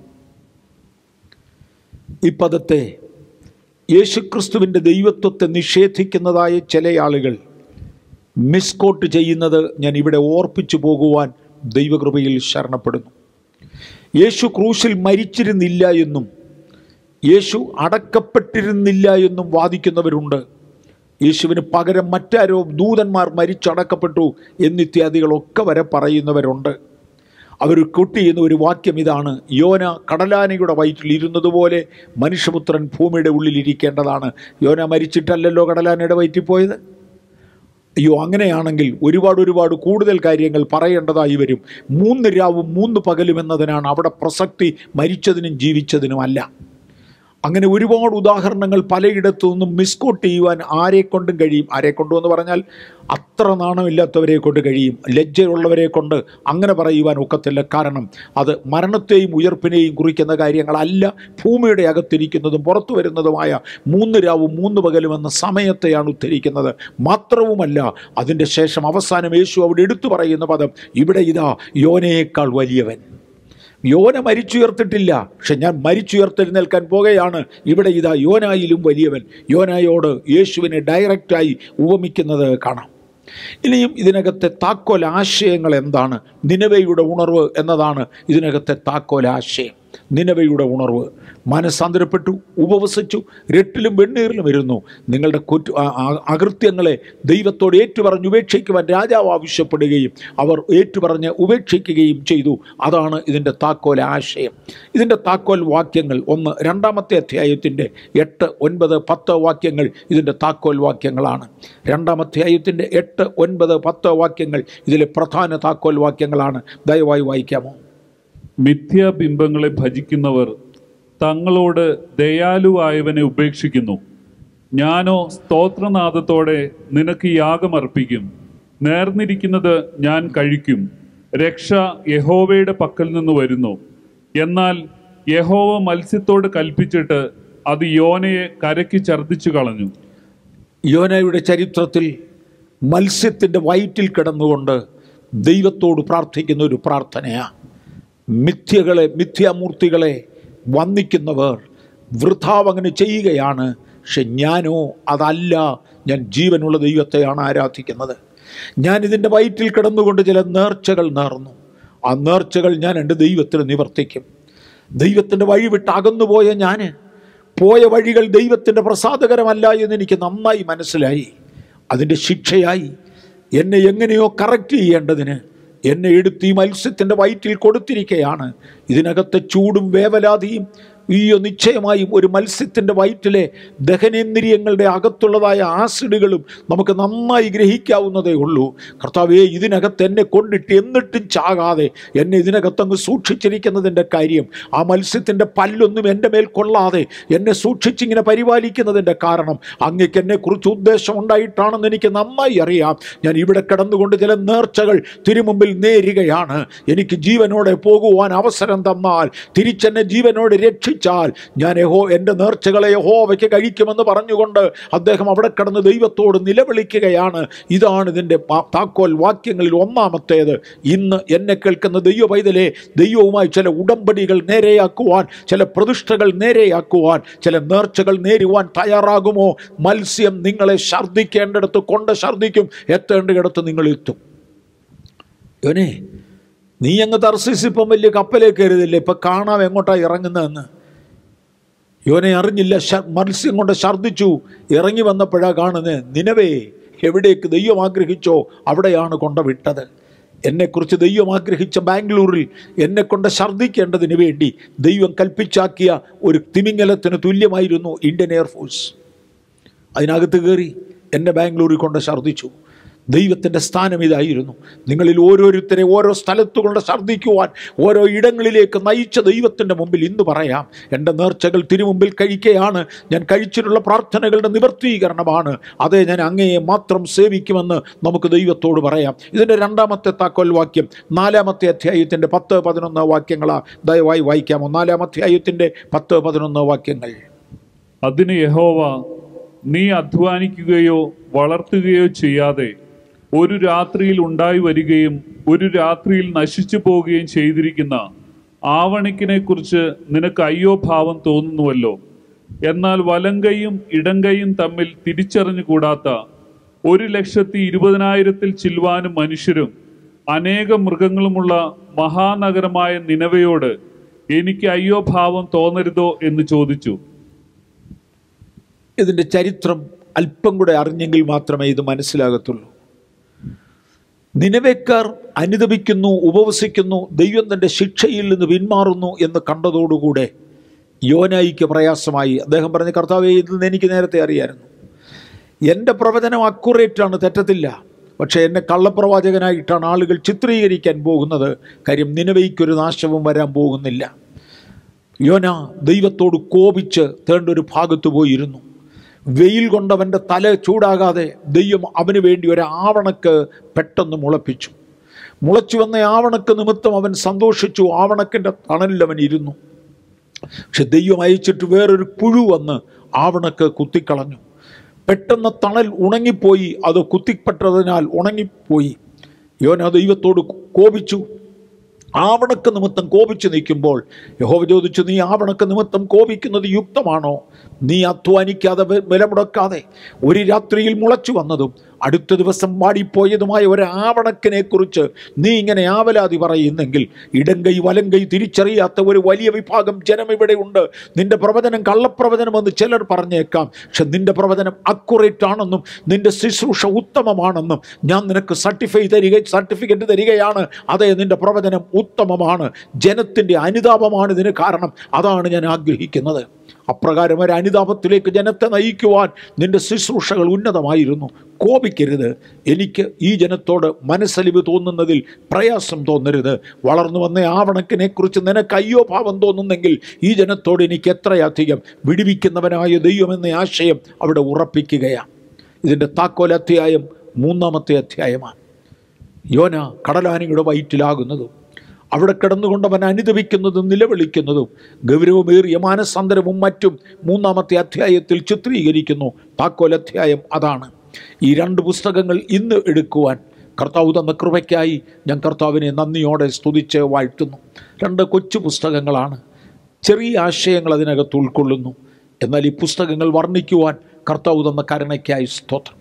ഈ പദത്തെ യേശുക്രിസ്തുവിൻ്റെ ദൈവത്വത്തെ നിഷേധിക്കുന്നതായ ചില ആളുകൾ മിസ്കോട്ട് ചെയ്യുന്നത് ഞാൻ ഇവിടെ ഓർപ്പിച്ചു പോകുവാൻ ദൈവകൃപയിൽ ശരണപ്പെടുന്നു. യേശു ക്രൂശിൽ മരിച്ചിരുന്നില്ല എന്നും യേശു അടക്കപ്പെട്ടിരുന്നില്ല എന്നും വാദിക്കുന്നവരുണ്ട്. യേശുവിന് പകരം മറ്റാരോ ദൂതന്മാർ മരിച്ചടക്കപ്പെട്ടു എന്നിത്യാദികളൊക്കെ വരെ പറയുന്നവരുണ്ട്. അവർ കൊട്ടിയുന്ന ഒരു വാക്യം ഇതാണ്: യോന കടലാനയുടെ വയറ്റിൽ ഇരുന്നതുപോലെ മനുഷ്യപുത്രൻ ഭൂമിയുടെ ഉള്ളിൽ ഇരിക്കേണ്ടതാണ്. യോന മരിച്ചിട്ടല്ലല്ലോ കടലാനയുടെ വയറ്റിൽ പോയത്. അയ്യോ, അങ്ങനെയാണെങ്കിൽ ഒരുപാട് ഒരുപാട് കൂടുതൽ കാര്യങ്ങൾ പറയേണ്ടതായി വരും. മൂന്ന് രാവും മൂന്ന് പകലും എന്നതിനാണ് അവിടെ പ്രസക്തി, മരിച്ചതിനും ജീവിച്ചതിനുമല്ല. അങ്ങനെ ഒരുപാട് ഉദാഹരണങ്ങൾ പലയിടത്തു നിന്നും മിസ്കോട്ട് ചെയ്യുവാൻ ആരെക്കൊണ്ടും കഴിയും. ആരെക്കൊണ്ടു എന്ന് പറഞ്ഞാൽ അത്ര നാണമില്ലാത്തവരെ കൊണ്ട് കഴിയും, ലജ്ജയുള്ളവരെ കൊണ്ട് അങ്ങനെ പറയുവാൻ ഒക്കത്തില്ല. കാരണം അത് മരണത്തെയും ഉയർപ്പിനെയും കുറിക്കുന്ന കാര്യങ്ങളല്ല, ഭൂമിയുടെ അകത്തിരിക്കുന്നതും പുറത്തു വരുന്നതുമായ മൂന്ന് രാവും മൂന്ന് പകലും എന്ന സമയത്തെയാണ് ഉദ്ധരിക്കുന്നത്. മാത്രവുമല്ല, അതിൻ്റെ ശേഷം അവസാനം യേശു അവിടെ എടുത്തു പറയുന്ന പദം ഇവിടെ ഇതാ യോനയേക്കാൾ വലിയവൻ. യോന മരിച്ചുയർത്തിട്ടില്ല, പക്ഷെ ഞാൻ മരിച്ചുയർത്തെഴുന്നേൽക്കാൻ പോകുകയാണ്. ഇവിടെ ഇതാ യോനായിലും വലിയവൻ. യോനായോട് യേശുവിനെ ഡയറക്റ്റായി ഉപമിക്കുന്നത് കാണാം. ഇനിയും ഇതിനകത്തെ താക്കോൽ ആശയങ്ങൾ എന്താണ്? നിനവയുടെ ഉണർവ് എന്നതാണ് ഇതിനകത്തെ താക്കോൽ ആശയം. നിനവയുടെ ഉണർവ്. മനസ്സാന്തരപ്പെട്ടു, ഉപവസിച്ചു, രട്ടിലും വെണ്ണീറിലും ഇരുന്നു. നിങ്ങളുടെ കുറ്റ അകൃത്യങ്ങളെ ദൈവത്തോട് ഏറ്റുപറഞ്ഞ് ഉപേക്ഷിക്കുവാൻ രാജാവ് ആവശ്യപ്പെടുകയും അവർ ഏറ്റുപറഞ്ഞ് ഉപേക്ഷിക്കുകയും ചെയ്തു. അതാണ് ഇതിൻ്റെ താക്കോൽ ആശയം. ഇതിൻ്റെ താക്കോൽ വാക്യങ്ങൾ ഒന്ന്, രണ്ടാമത്തെ അധ്യായത്തിൻ്റെ എട്ട് ഒൻപത് പത്ത് വാക്യങ്ങൾ ഇതിൻ്റെ താക്കോൽ വാക്യങ്ങളാണ്. രണ്ടാമത്തെ അധ്യായത്തിൻ്റെ എട്ട് ഒൻപത് പത്ത് വാക്യങ്ങൾ ഇതിലെ പ്രധാന താക്കോൽ വാക്യങ്ങളാണ്. ദയവായി വായിക്കാമോ? മിഥ്യാബിംബങ്ങളെ ഭജിക്കുന്നവർ തങ്ങളോട് ദയാലുവായവനെ ഉപേക്ഷിക്കുന്നു. ഞാനോ സ്തോത്രനാദത്തോടെ നിനക്ക് യാഗമർപ്പിക്കും. നേർന്നിരിക്കുന്നത് ഞാൻ കഴിക്കും. രക്ഷ യഹോവയുടെ പക്കൽ നിന്ന് വരുന്നു. എന്നാൽ യഹോവ മത്സ്യത്തോട് കൽപ്പിച്ചിട്ട് അത് യോനയെ കരയ്ക്ക് ഛർദ്ദിച്ചു കളഞ്ഞു. യോനയുടെ ചരിത്രത്തിൽ മത്സ്യത്തിൻ്റെ വയറ്റിൽ കിടന്നുകൊണ്ട് ദൈവത്തോട് പ്രാർത്ഥിക്കുന്ന ഒരു പ്രാർത്ഥനയാണ്. മിഥ്യകളെ മിഥ്യാമൂർത്തികളെ വന്ദിക്കുന്നവർ വൃഥാവ് അങ്ങനെ ചെയ്യുകയാണ്. പക്ഷെ ഞാനോ അതല്ല, ഞാൻ ജീവനുള്ള ദൈവത്തെയാണ് ആരാധിക്കുന്നത്. ഞാൻ ഇതിൻ്റെ വയറ്റിൽ കിടന്നുകൊണ്ട് ചില നേർച്ചകൾ നേർന്നു. ആ നേർച്ചകൾ ഞാൻ എൻ്റെ ദൈവത്തിന് നിവർത്തിക്കും. ദൈവത്തിൻ്റെ വഴി വിട്ട് അകന്നുപോയ ഞാൻ പോയ വഴികൾ ദൈവത്തിൻ്റെ പ്രസാദകരമല്ല എന്ന് എനിക്ക് നന്നായി മനസ്സിലായി. അതിൻ്റെ ശിക്ഷയായി എന്നെ എങ്ങനെയോ കറക്റ്റ് ചെയ്യേണ്ടതിന് എന്നെ എടുത്ത് ഈ മത്സ്യത്തിൻ്റെ വയറ്റിൽ കൊടുത്തിരിക്കുകയാണ്. ഇതിനകത്തെ ചൂടും വേവലാതിയും ഈ നിശ്ചയമായും ഒരു മത്സ്യത്തിൻ്റെ വയറ്റിലെ ദഹനേന്ദ്രിയങ്ങളുടെ അകത്തുള്ളതായ ആസിഡുകളും നമുക്ക് നന്നായി ഗ്രഹിക്കാവുന്നതേ ഉള്ളൂ. കർത്താവേ, ഇതിനകത്ത് എന്നെ കൊണ്ടിട്ട് എന്നിട്ടും ചാകാതെ എന്നെ ഇതിനകത്തങ്ങ് സൂക്ഷിച്ചിരിക്കുന്നതിൻ്റെ കാര്യം, ആ മത്സ്യത്തിൻ്റെ പല്ലൊന്നും എൻ്റെ മേൽ കൊള്ളാതെ എന്നെ സൂക്ഷിച്ചിങ്ങനെ പരിപാലിക്കുന്നതിൻ്റെ കാരണം അങ്ങേക്ക് എന്നെക്കുറിച്ച് ഉദ്ദേശം ഉണ്ടായിട്ടാണെന്ന് എനിക്ക് നന്നായി അറിയാം. ഞാൻ ഇവിടെ കിടന്നുകൊണ്ട് ചില നേർച്ചകൾ തിരുമുമ്പിൽ നേരുകയാണ്. എനിക്ക് ജീവനോടെ പോകുവാൻ അവസരം തന്നാൽ, തിരിച്ചെന്നെ ജീവനോടെ രക്ഷിച്ചാൽ ഞാൻ യഹോ എൻ്റെ നേർച്ചകളെ യഹോവയ്ക്ക് കഴിക്കുമെന്ന് പറഞ്ഞുകൊണ്ട് അദ്ദേഹം അവിടെ കിടന്ന് ദൈവത്തോട് നിലവിളിക്കുകയാണ്. ഇതാണ് ഇതിൻ്റെ താക്കോൽ വാക്യങ്ങളിൽ ഒന്നാമത്തേത്. ഇന്ന് എന്നെ കേൾക്കുന്ന ദൈവ പൈതലേ, ദൈവവുമായി ചില ഉടമ്പടികൾ നേരെയാക്കുവാൻ, ചില പ്രതിഷ്ഠകൾ നേരെയാക്കുവാൻ, ചില നേർച്ചകൾ നേരുവാൻ തയ്യാറാകുമോ? മത്സ്യം നിങ്ങളെ ഛർദ്ദിക്കേണ്ടിടത്ത് കൊണ്ട് ഛർദ്ദിക്കും, എത്തേണ്ടിടത്ത് നിങ്ങൾ എത്തും. യോനെ, നീ അങ്ങ് തർശീസ് ഇപ്പം വലിയ കപ്പലേക്ക് കയറിയതില്ലേ, ഇപ്പം കാണാം എങ്ങോട്ടാണ് ഇറങ്ങുന്നതെന്ന്. യോനെ അറിഞ്ഞില്ല, മത്സ്യം കൊണ്ട് ഛർദ്ദിച്ചു. ഇറങ്ങി വന്നപ്പോഴാണ് കാണുന്നത്, നിനവേ എവിടേക്ക് ദൈവം ആഗ്രഹിച്ചോ അവിടെയാണ് കൊണ്ടുവിട്ടത്. എന്നെക്കുറിച്ച് ദൈവം ആഗ്രഹിച്ച ബാംഗ്ലൂരിൽ എന്നെക്കൊണ്ട് ഛർദ്ദിക്കേണ്ടതിന് വേണ്ടി ദൈവം കൽപ്പിച്ചാക്കിയ ഒരു തിമിംഗലത്തിന് തുല്യമായിരുന്നു ഇന്ത്യൻ എയർഫോഴ്സ്. അതിനകത്ത് കയറി എന്നെ ബാംഗ്ലൂരിൽ കൊണ്ട് ഛർദ്ദിച്ചു. ദൈവത്തിൻ്റെ സ്ഥാനം ഇതായിരുന്നു. നിങ്ങളിൽ ഓരോരുത്തരെ ഓരോ സ്ഥലത്തു കൊണ്ട് ഛർദ്ദിക്കുവാൻ, ഓരോ ഇടങ്ങളിലേക്ക് നയിച്ച ദൈവത്തിൻ്റെ മുമ്പിൽ ഇന്ന് പറയാം, എൻ്റെ നേർച്ചകൾ തിരുമുമ്പിൽ കഴിക്കുകയാണ്. ഞാൻ കഴിച്ചിട്ടുള്ള പ്രാർത്ഥനകളുടെ നിവർത്തീകരണമാണ്. അതേ, ഞാൻ അങ്ങയെ മാത്രം സേവിക്കുമെന്ന് നമുക്ക് ദൈവത്തോട് പറയാം. ഇതിൻ്റെ രണ്ടാമത്തെ താക്കോൽ വാക്യം നാലാമത്തെ അധ്യായത്തിൻ്റെ പത്ത് പതിനൊന്ന് വാക്യങ്ങളാ. ദയവായി വായിക്കാമോ? നാലാം അധ്യായത്തിൻ്റെ പത്ത് പതിനൊന്ന് വാക്യങ്ങൾ. അതിന് യഹോവ, നീ അധ്വാനിക്കുകയോ വളർത്തുകയോ ചെയ്യാതെ ഒരു രാത്രിയിൽ ഉണ്ടായി വരികയും ഒരു രാത്രിയിൽ നശിച്ചു പോവുകയും ചെയ്തിരിക്കുന്ന ആവണിക്കിനെ കുറിച്ച് നിനക്ക് അയ്യോ ഭാവം തോന്നുന്നുവല്ലോ. എന്നാൽ വലങ്കയും ഇടങ്കയും തമ്മിൽ തിരിച്ചറിഞ്ഞുകൂടാത്ത ഒരു ലക്ഷത്തി ഇരുപതിനായിരത്തിൽ ചില്ലുവാനും മനുഷ്യരും അനേകം മൃഗങ്ങളുമുള്ള മഹാനഗരമായ നിനവയോട് എനിക്ക് അയ്യോ ഭാവം തോന്നരുതോ എന്ന് ചോദിച്ചു. ഇതിൻ്റെ ചരിത്രം അല്പം കൂടെ അറിഞ്ഞെങ്കിൽ മാത്രമേ ഇത് മനസ്സിലാകത്തുള്ളൂ. നിനവേക്കാർ അനുതപിക്കുന്നു, ഉപവസിക്കുന്നു, ദൈവം തൻ്റെ ശിക്ഷയിൽ നിന്ന് പിന്മാറുന്നു എന്ന് കണ്ടതോടുകൂടെ യോനായിക്ക് പ്രയാസമായി. അദ്ദേഹം പറഞ്ഞ, കർത്താവേ, ഇതിൽ എനിക്ക് നേരത്തെ അറിയായിരുന്നു. എൻ്റെ പ്രവചനം അക്യുറേറ്റാണ്, തെറ്റത്തില്ല. പക്ഷേ എന്നെ കള്ളപ്രവാചകനായിട്ടാണ് ആളുകൾ ചിത്രീകരിക്കാൻ പോകുന്നത്. കാര്യം നിനവേയ്ക്കൊരു നാശവും വരാൻ പോകുന്നില്ല. യോന ദൈവത്തോട് കോപിച്ച് തേണ്ട ഒരു ഭാഗത്ത് പോയിരുന്നു. വെയിൽ കൊണ്ടവൻ്റെ തല ചൂടാകാതെ ദൈവം അവന് വേണ്ടി ഒരു ആവണക്ക് പെട്ടെന്ന് മുളപ്പിച്ചു. മുളച്ചു വന്ന ആവണക്ക് നിമിത്തം അവൻ സന്തോഷിച്ചു. ആവണക്കിൻ്റെ തണലിൽ അവൻ ഇരുന്നു. പക്ഷെ ദൈവം അയച്ചിട്ട് വേറൊരു പുഴു വന്ന് ആവണക്ക് കുത്തിക്കളഞ്ഞു. പെട്ടെന്ന് തണൽ ഉണങ്ങിപ്പോയി. അത് കുത്തിപ്പെട്ടതിനാൽ ഉണങ്ങിപ്പോയി. യോന ദൈവത്തോട് കോപിച്ചു. ആവണക്ക് നിമിത്തം കോപിച്ച് നിൽക്കുമ്പോൾ യഹോവ ചോദിച്ചു, നീ ആവണക്ക് നിമിത്തം കോപിക്കുന്നത് യുക്തമാണോ? നീ അധ്വാനിക്കാതെ വില മുടക്കാതെ ഒരു രാത്രിയിൽ മുളച്ചു വന്നതും അടുത്ത ദിവസം വാടിപ്പോയതുമായ ഒരു ആവണക്കിനെ കുറിച്ച് നീ ഇങ്ങനെ ആവലാതി പറയുന്നെങ്കിൽ, ഇടങ്കൈ വലങ്കൈ തിരിച്ചറിയാത്ത ഒരു വലിയ വിഭാഗം ജനം ഇവിടെ ഉണ്ട്. നിന്റെ പ്രവചനം കള്ളപ്രവചനമെന്ന് ചിലർ പറഞ്ഞേക്കാം. പക്ഷെ നിന്റെ പ്രവചനം അക്യുറേറ്റ് ആണെന്നും നിന്റെ ശുശ്രൂഷ ഉത്തമമാണെന്നും ഞാൻ നിനക്ക് സർട്ടിഫൈ തരിക സർട്ടിഫിക്കറ്റ് തരികയാണ്. അതേ, നിന്റെ പ്രവചനം ഉത്തമമാണ്. ജനത്തിൻ്റെ അനുതാപമാണ് ഇതിന് കാരണം. അതാണ് ഞാൻ ആഗ്രഹിക്കുന്നത്. അപ്രകാരം ഒരു അനുതാപത്തിലേക്ക് ജനത്തെ നയിക്കുവാൻ നിന്റെ ശുശ്രൂഷകൾ ഉന്നതമായിരുന്നു. കോപിക്കരുത്. എനിക്ക് ഈ ജനത്തോട് മനസ്സലിവ് തോന്നുന്നതിൽ പ്രയാസം തോന്നരുത്. വളർന്നു വന്ന ആവണക്കിനെ കുറിച്ച് നിനക്ക് അയ്യോ ഭാവം തോന്നുന്നെങ്കിൽ ഈ ജനത്തോട് എനിക്ക് എത്രയധികം വിടുവിക്കുന്നവനായ ദൈവം എന്ന ആശയം അവിടെ ഉറപ്പിക്കുകയാണ്. ഇതിൻ്റെ താക്കോൽ അധ്യായം മൂന്നാമത്തെ അധ്യായമാണ്. യോന കടലാനിയുടെ വയറ്റിലാകുന്നതും അവിടെ കിടന്നുകൊണ്ടവൻ അനുദപിക്കുന്നതും നിലവിളിക്കുന്നതും ഗൗരവമേറിയ മാനസാന്തരവും മറ്റും മൂന്നാമത്തെ അധ്യായത്തിൽ ചിത്രീകരിക്കുന്നു. താക്കോൽ അധ്യായം അതാണ്. ഈ രണ്ട് പുസ്തകങ്ങൾ ഇന്ന് എടുക്കുവാൻ കർത്താവ് തന്ന കൃപയ്ക്കായി ഞാൻ കർത്താവിനെ നന്ദിയോടെ സ്തുതിച്ച് വാഴ്ത്തുന്നു. രണ്ട് കൊച്ചു പുസ്തകങ്ങളാണ്. ചെറിയ ആശയങ്ങൾ അതിനകത്ത് ഉൾക്കൊള്ളുന്നു. എന്നാൽ ഈ പുസ്തകങ്ങൾ വർണ്ണിക്കുവാൻ കർത്താവ് തന്ന കരുണയ്ക്കായി സ്തോത്രം.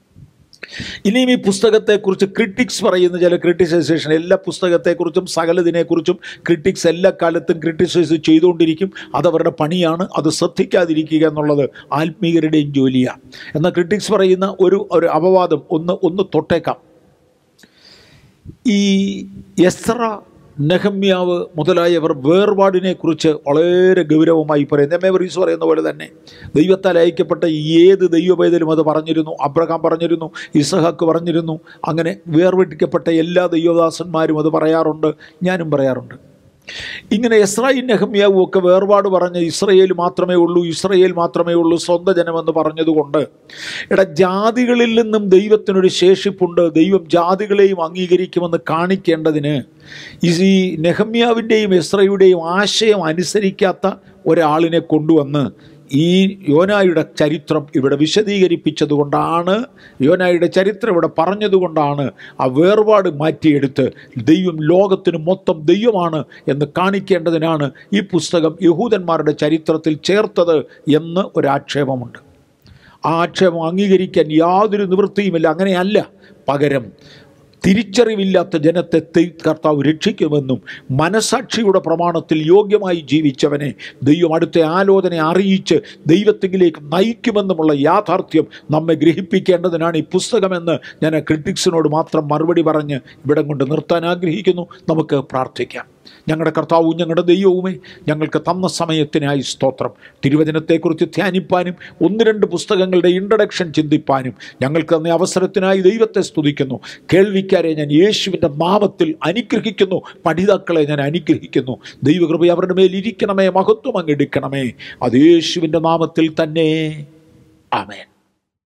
ഇനിയും ഈ പുസ്തകത്തെക്കുറിച്ച് ക്രിട്ടിക്സ് പറയുന്ന ചില ക്രിട്ടിസൈസേഷൻ, എല്ലാ പുസ്തകത്തെക്കുറിച്ചും സകലതിനെക്കുറിച്ചും ക്രിട്ടിക്സ് എല്ലാ കാലത്തും ക്രിട്ടിസൈസ് ചെയ്തുകൊണ്ടിരിക്കും. അതവരുടെ പണിയാണ്. അത് ശ്രദ്ധിക്കാതിരിക്കുക എന്നുള്ളത് ആത്മീയരുടെയും ജോലിയാണ്. എന്നാൽ ക്രിട്ടിക്സ് പറയുന്ന ഒരു ഒരു അപവാദം ഒന്ന് ഒന്ന് തൊട്ടേക്കാം. ഈ എസ്ര നെഹമ്യാവ് മുതലായവർ വേർപാടിനെ കുറിച്ച് വളരെ ഗൗരവമായി പറയും. നെഹമ്യാവീസ് പറയുന്ന പോലെ തന്നെ ദൈവത്താൽ അയക്കപ്പെട്ട ഏത് ദൈവവേദലും അത് പറഞ്ഞിരുന്നു. അബ്രഹാം പറഞ്ഞിരുന്നു, ഇസഹാക്ക് പറഞ്ഞിരുന്നു. അങ്ങനെ വേർപെട്ടിക്കപ്പെട്ട എല്ലാ ദൈവദാസന്മാരും അത് പറയാറുണ്ട്, ഞാനും പറയാറുണ്ട്. ഇങ്ങനെ എസ്രായും നെഹമ്യാവും ഒക്കെ വേർപാട് പറഞ്ഞ് ഇസ്രയേൽ മാത്രമേ ഉള്ളൂ, ഇസ്രയേൽ മാത്രമേ ഉള്ളൂ സ്വന്തം ജനമെന്ന് പറഞ്ഞതുകൊണ്ട് എടാ, ജാതികളിൽ നിന്നും ദൈവത്തിനൊരു ശേഷിപ്പുണ്ട്, ദൈവം ജാതികളെയും അംഗീകരിക്കുമെന്ന് കാണിക്കേണ്ടതിന് ഈ നെഹമ്യാവിൻ്റെയും എസ്രയുടെയും ആശയം അനുസരിക്കാത്ത ഒരാളിനെ കൊണ്ടുവന്ന് ഈ യോനായുടെ ചരിത്രം ഇവിടെ വിശദീകരിപ്പിച്ചതുകൊണ്ടാണ്, യോനായുടെ ചരിത്രം ഇവിടെ പറഞ്ഞതുകൊണ്ടാണ് ആ വേർപാട് മാറ്റിയെടുത്ത് ദൈവം ലോകത്തിന് മൊത്തം ദൈവമാണ് എന്ന് കാണിക്കേണ്ടതിനാണ് ഈ പുസ്തകം യഹൂദന്മാരുടെ ചരിത്രത്തിൽ ചേർത്തത് എന്ന് ഒരാക്ഷേപമുണ്ട്. ആ ആക്ഷേപം അംഗീകരിക്കാൻ യാതൊരു നിവൃത്തിയുമില്ല. അങ്ങനെയല്ല, പകരം തിരിച്ചറിവില്ലാത്ത ജനത്തെ കർത്താവ് രക്ഷിക്കുമെന്നും മനസാക്ഷിയുടെ പ്രമാണത്തിൽ യോഗ്യമായി ജീവിച്ചവനെ ദൈവം അടുത്ത ആലോചന അറിയിച്ച് ദൈവത്തിലേക്ക് നയിക്കുമെന്നുമുള്ള യാഥാർത്ഥ്യം നമ്മെ ഗ്രഹിപ്പിക്കേണ്ടതിനാണ് ഈ പുസ്തകമെന്ന് ഞാൻ ക്രിട്ടിക്സിനോട് മാത്രം മറുപടി പറഞ്ഞ് ഇവിടം കൊണ്ട് നിർത്താൻ ആഗ്രഹിക്കുന്നു. നമുക്ക് പ്രാർത്ഥിക്കാം. ഞങ്ങളുടെ കർത്താവും ഞങ്ങളുടെ ദൈവവുമേ, ഞങ്ങൾക്ക് തന്ന സമയത്തിനായി സ്തോത്രം. തിരുവചനത്തെക്കുറിച്ച് ധ്യാനിപ്പാനും ഒന്ന് രണ്ട് പുസ്തകങ്ങളുടെ ഇൻട്രഡക്ഷൻ ചിന്തിപ്പാനും ഞങ്ങൾക്ക് തന്ന അവസരത്തിനായി ദൈവത്തെ സ്തുതിക്കുന്നു. കേൾവിക്കാരെ ഞാൻ യേശുവിൻ്റെ നാമത്തിൽ അനുഗ്രഹിക്കുന്നു. പഠിതാക്കളെ ഞാൻ അനുഗ്രഹിക്കുന്നു. ദൈവകൃപ അവരുടെ മേൽ ഇരിക്കണമേ, മഹത്വം അങ്ങ് എടുക്കണമേ. അത് യേശുവിൻ്റെ നാമത്തിൽ തന്നെ. ആമേൻ.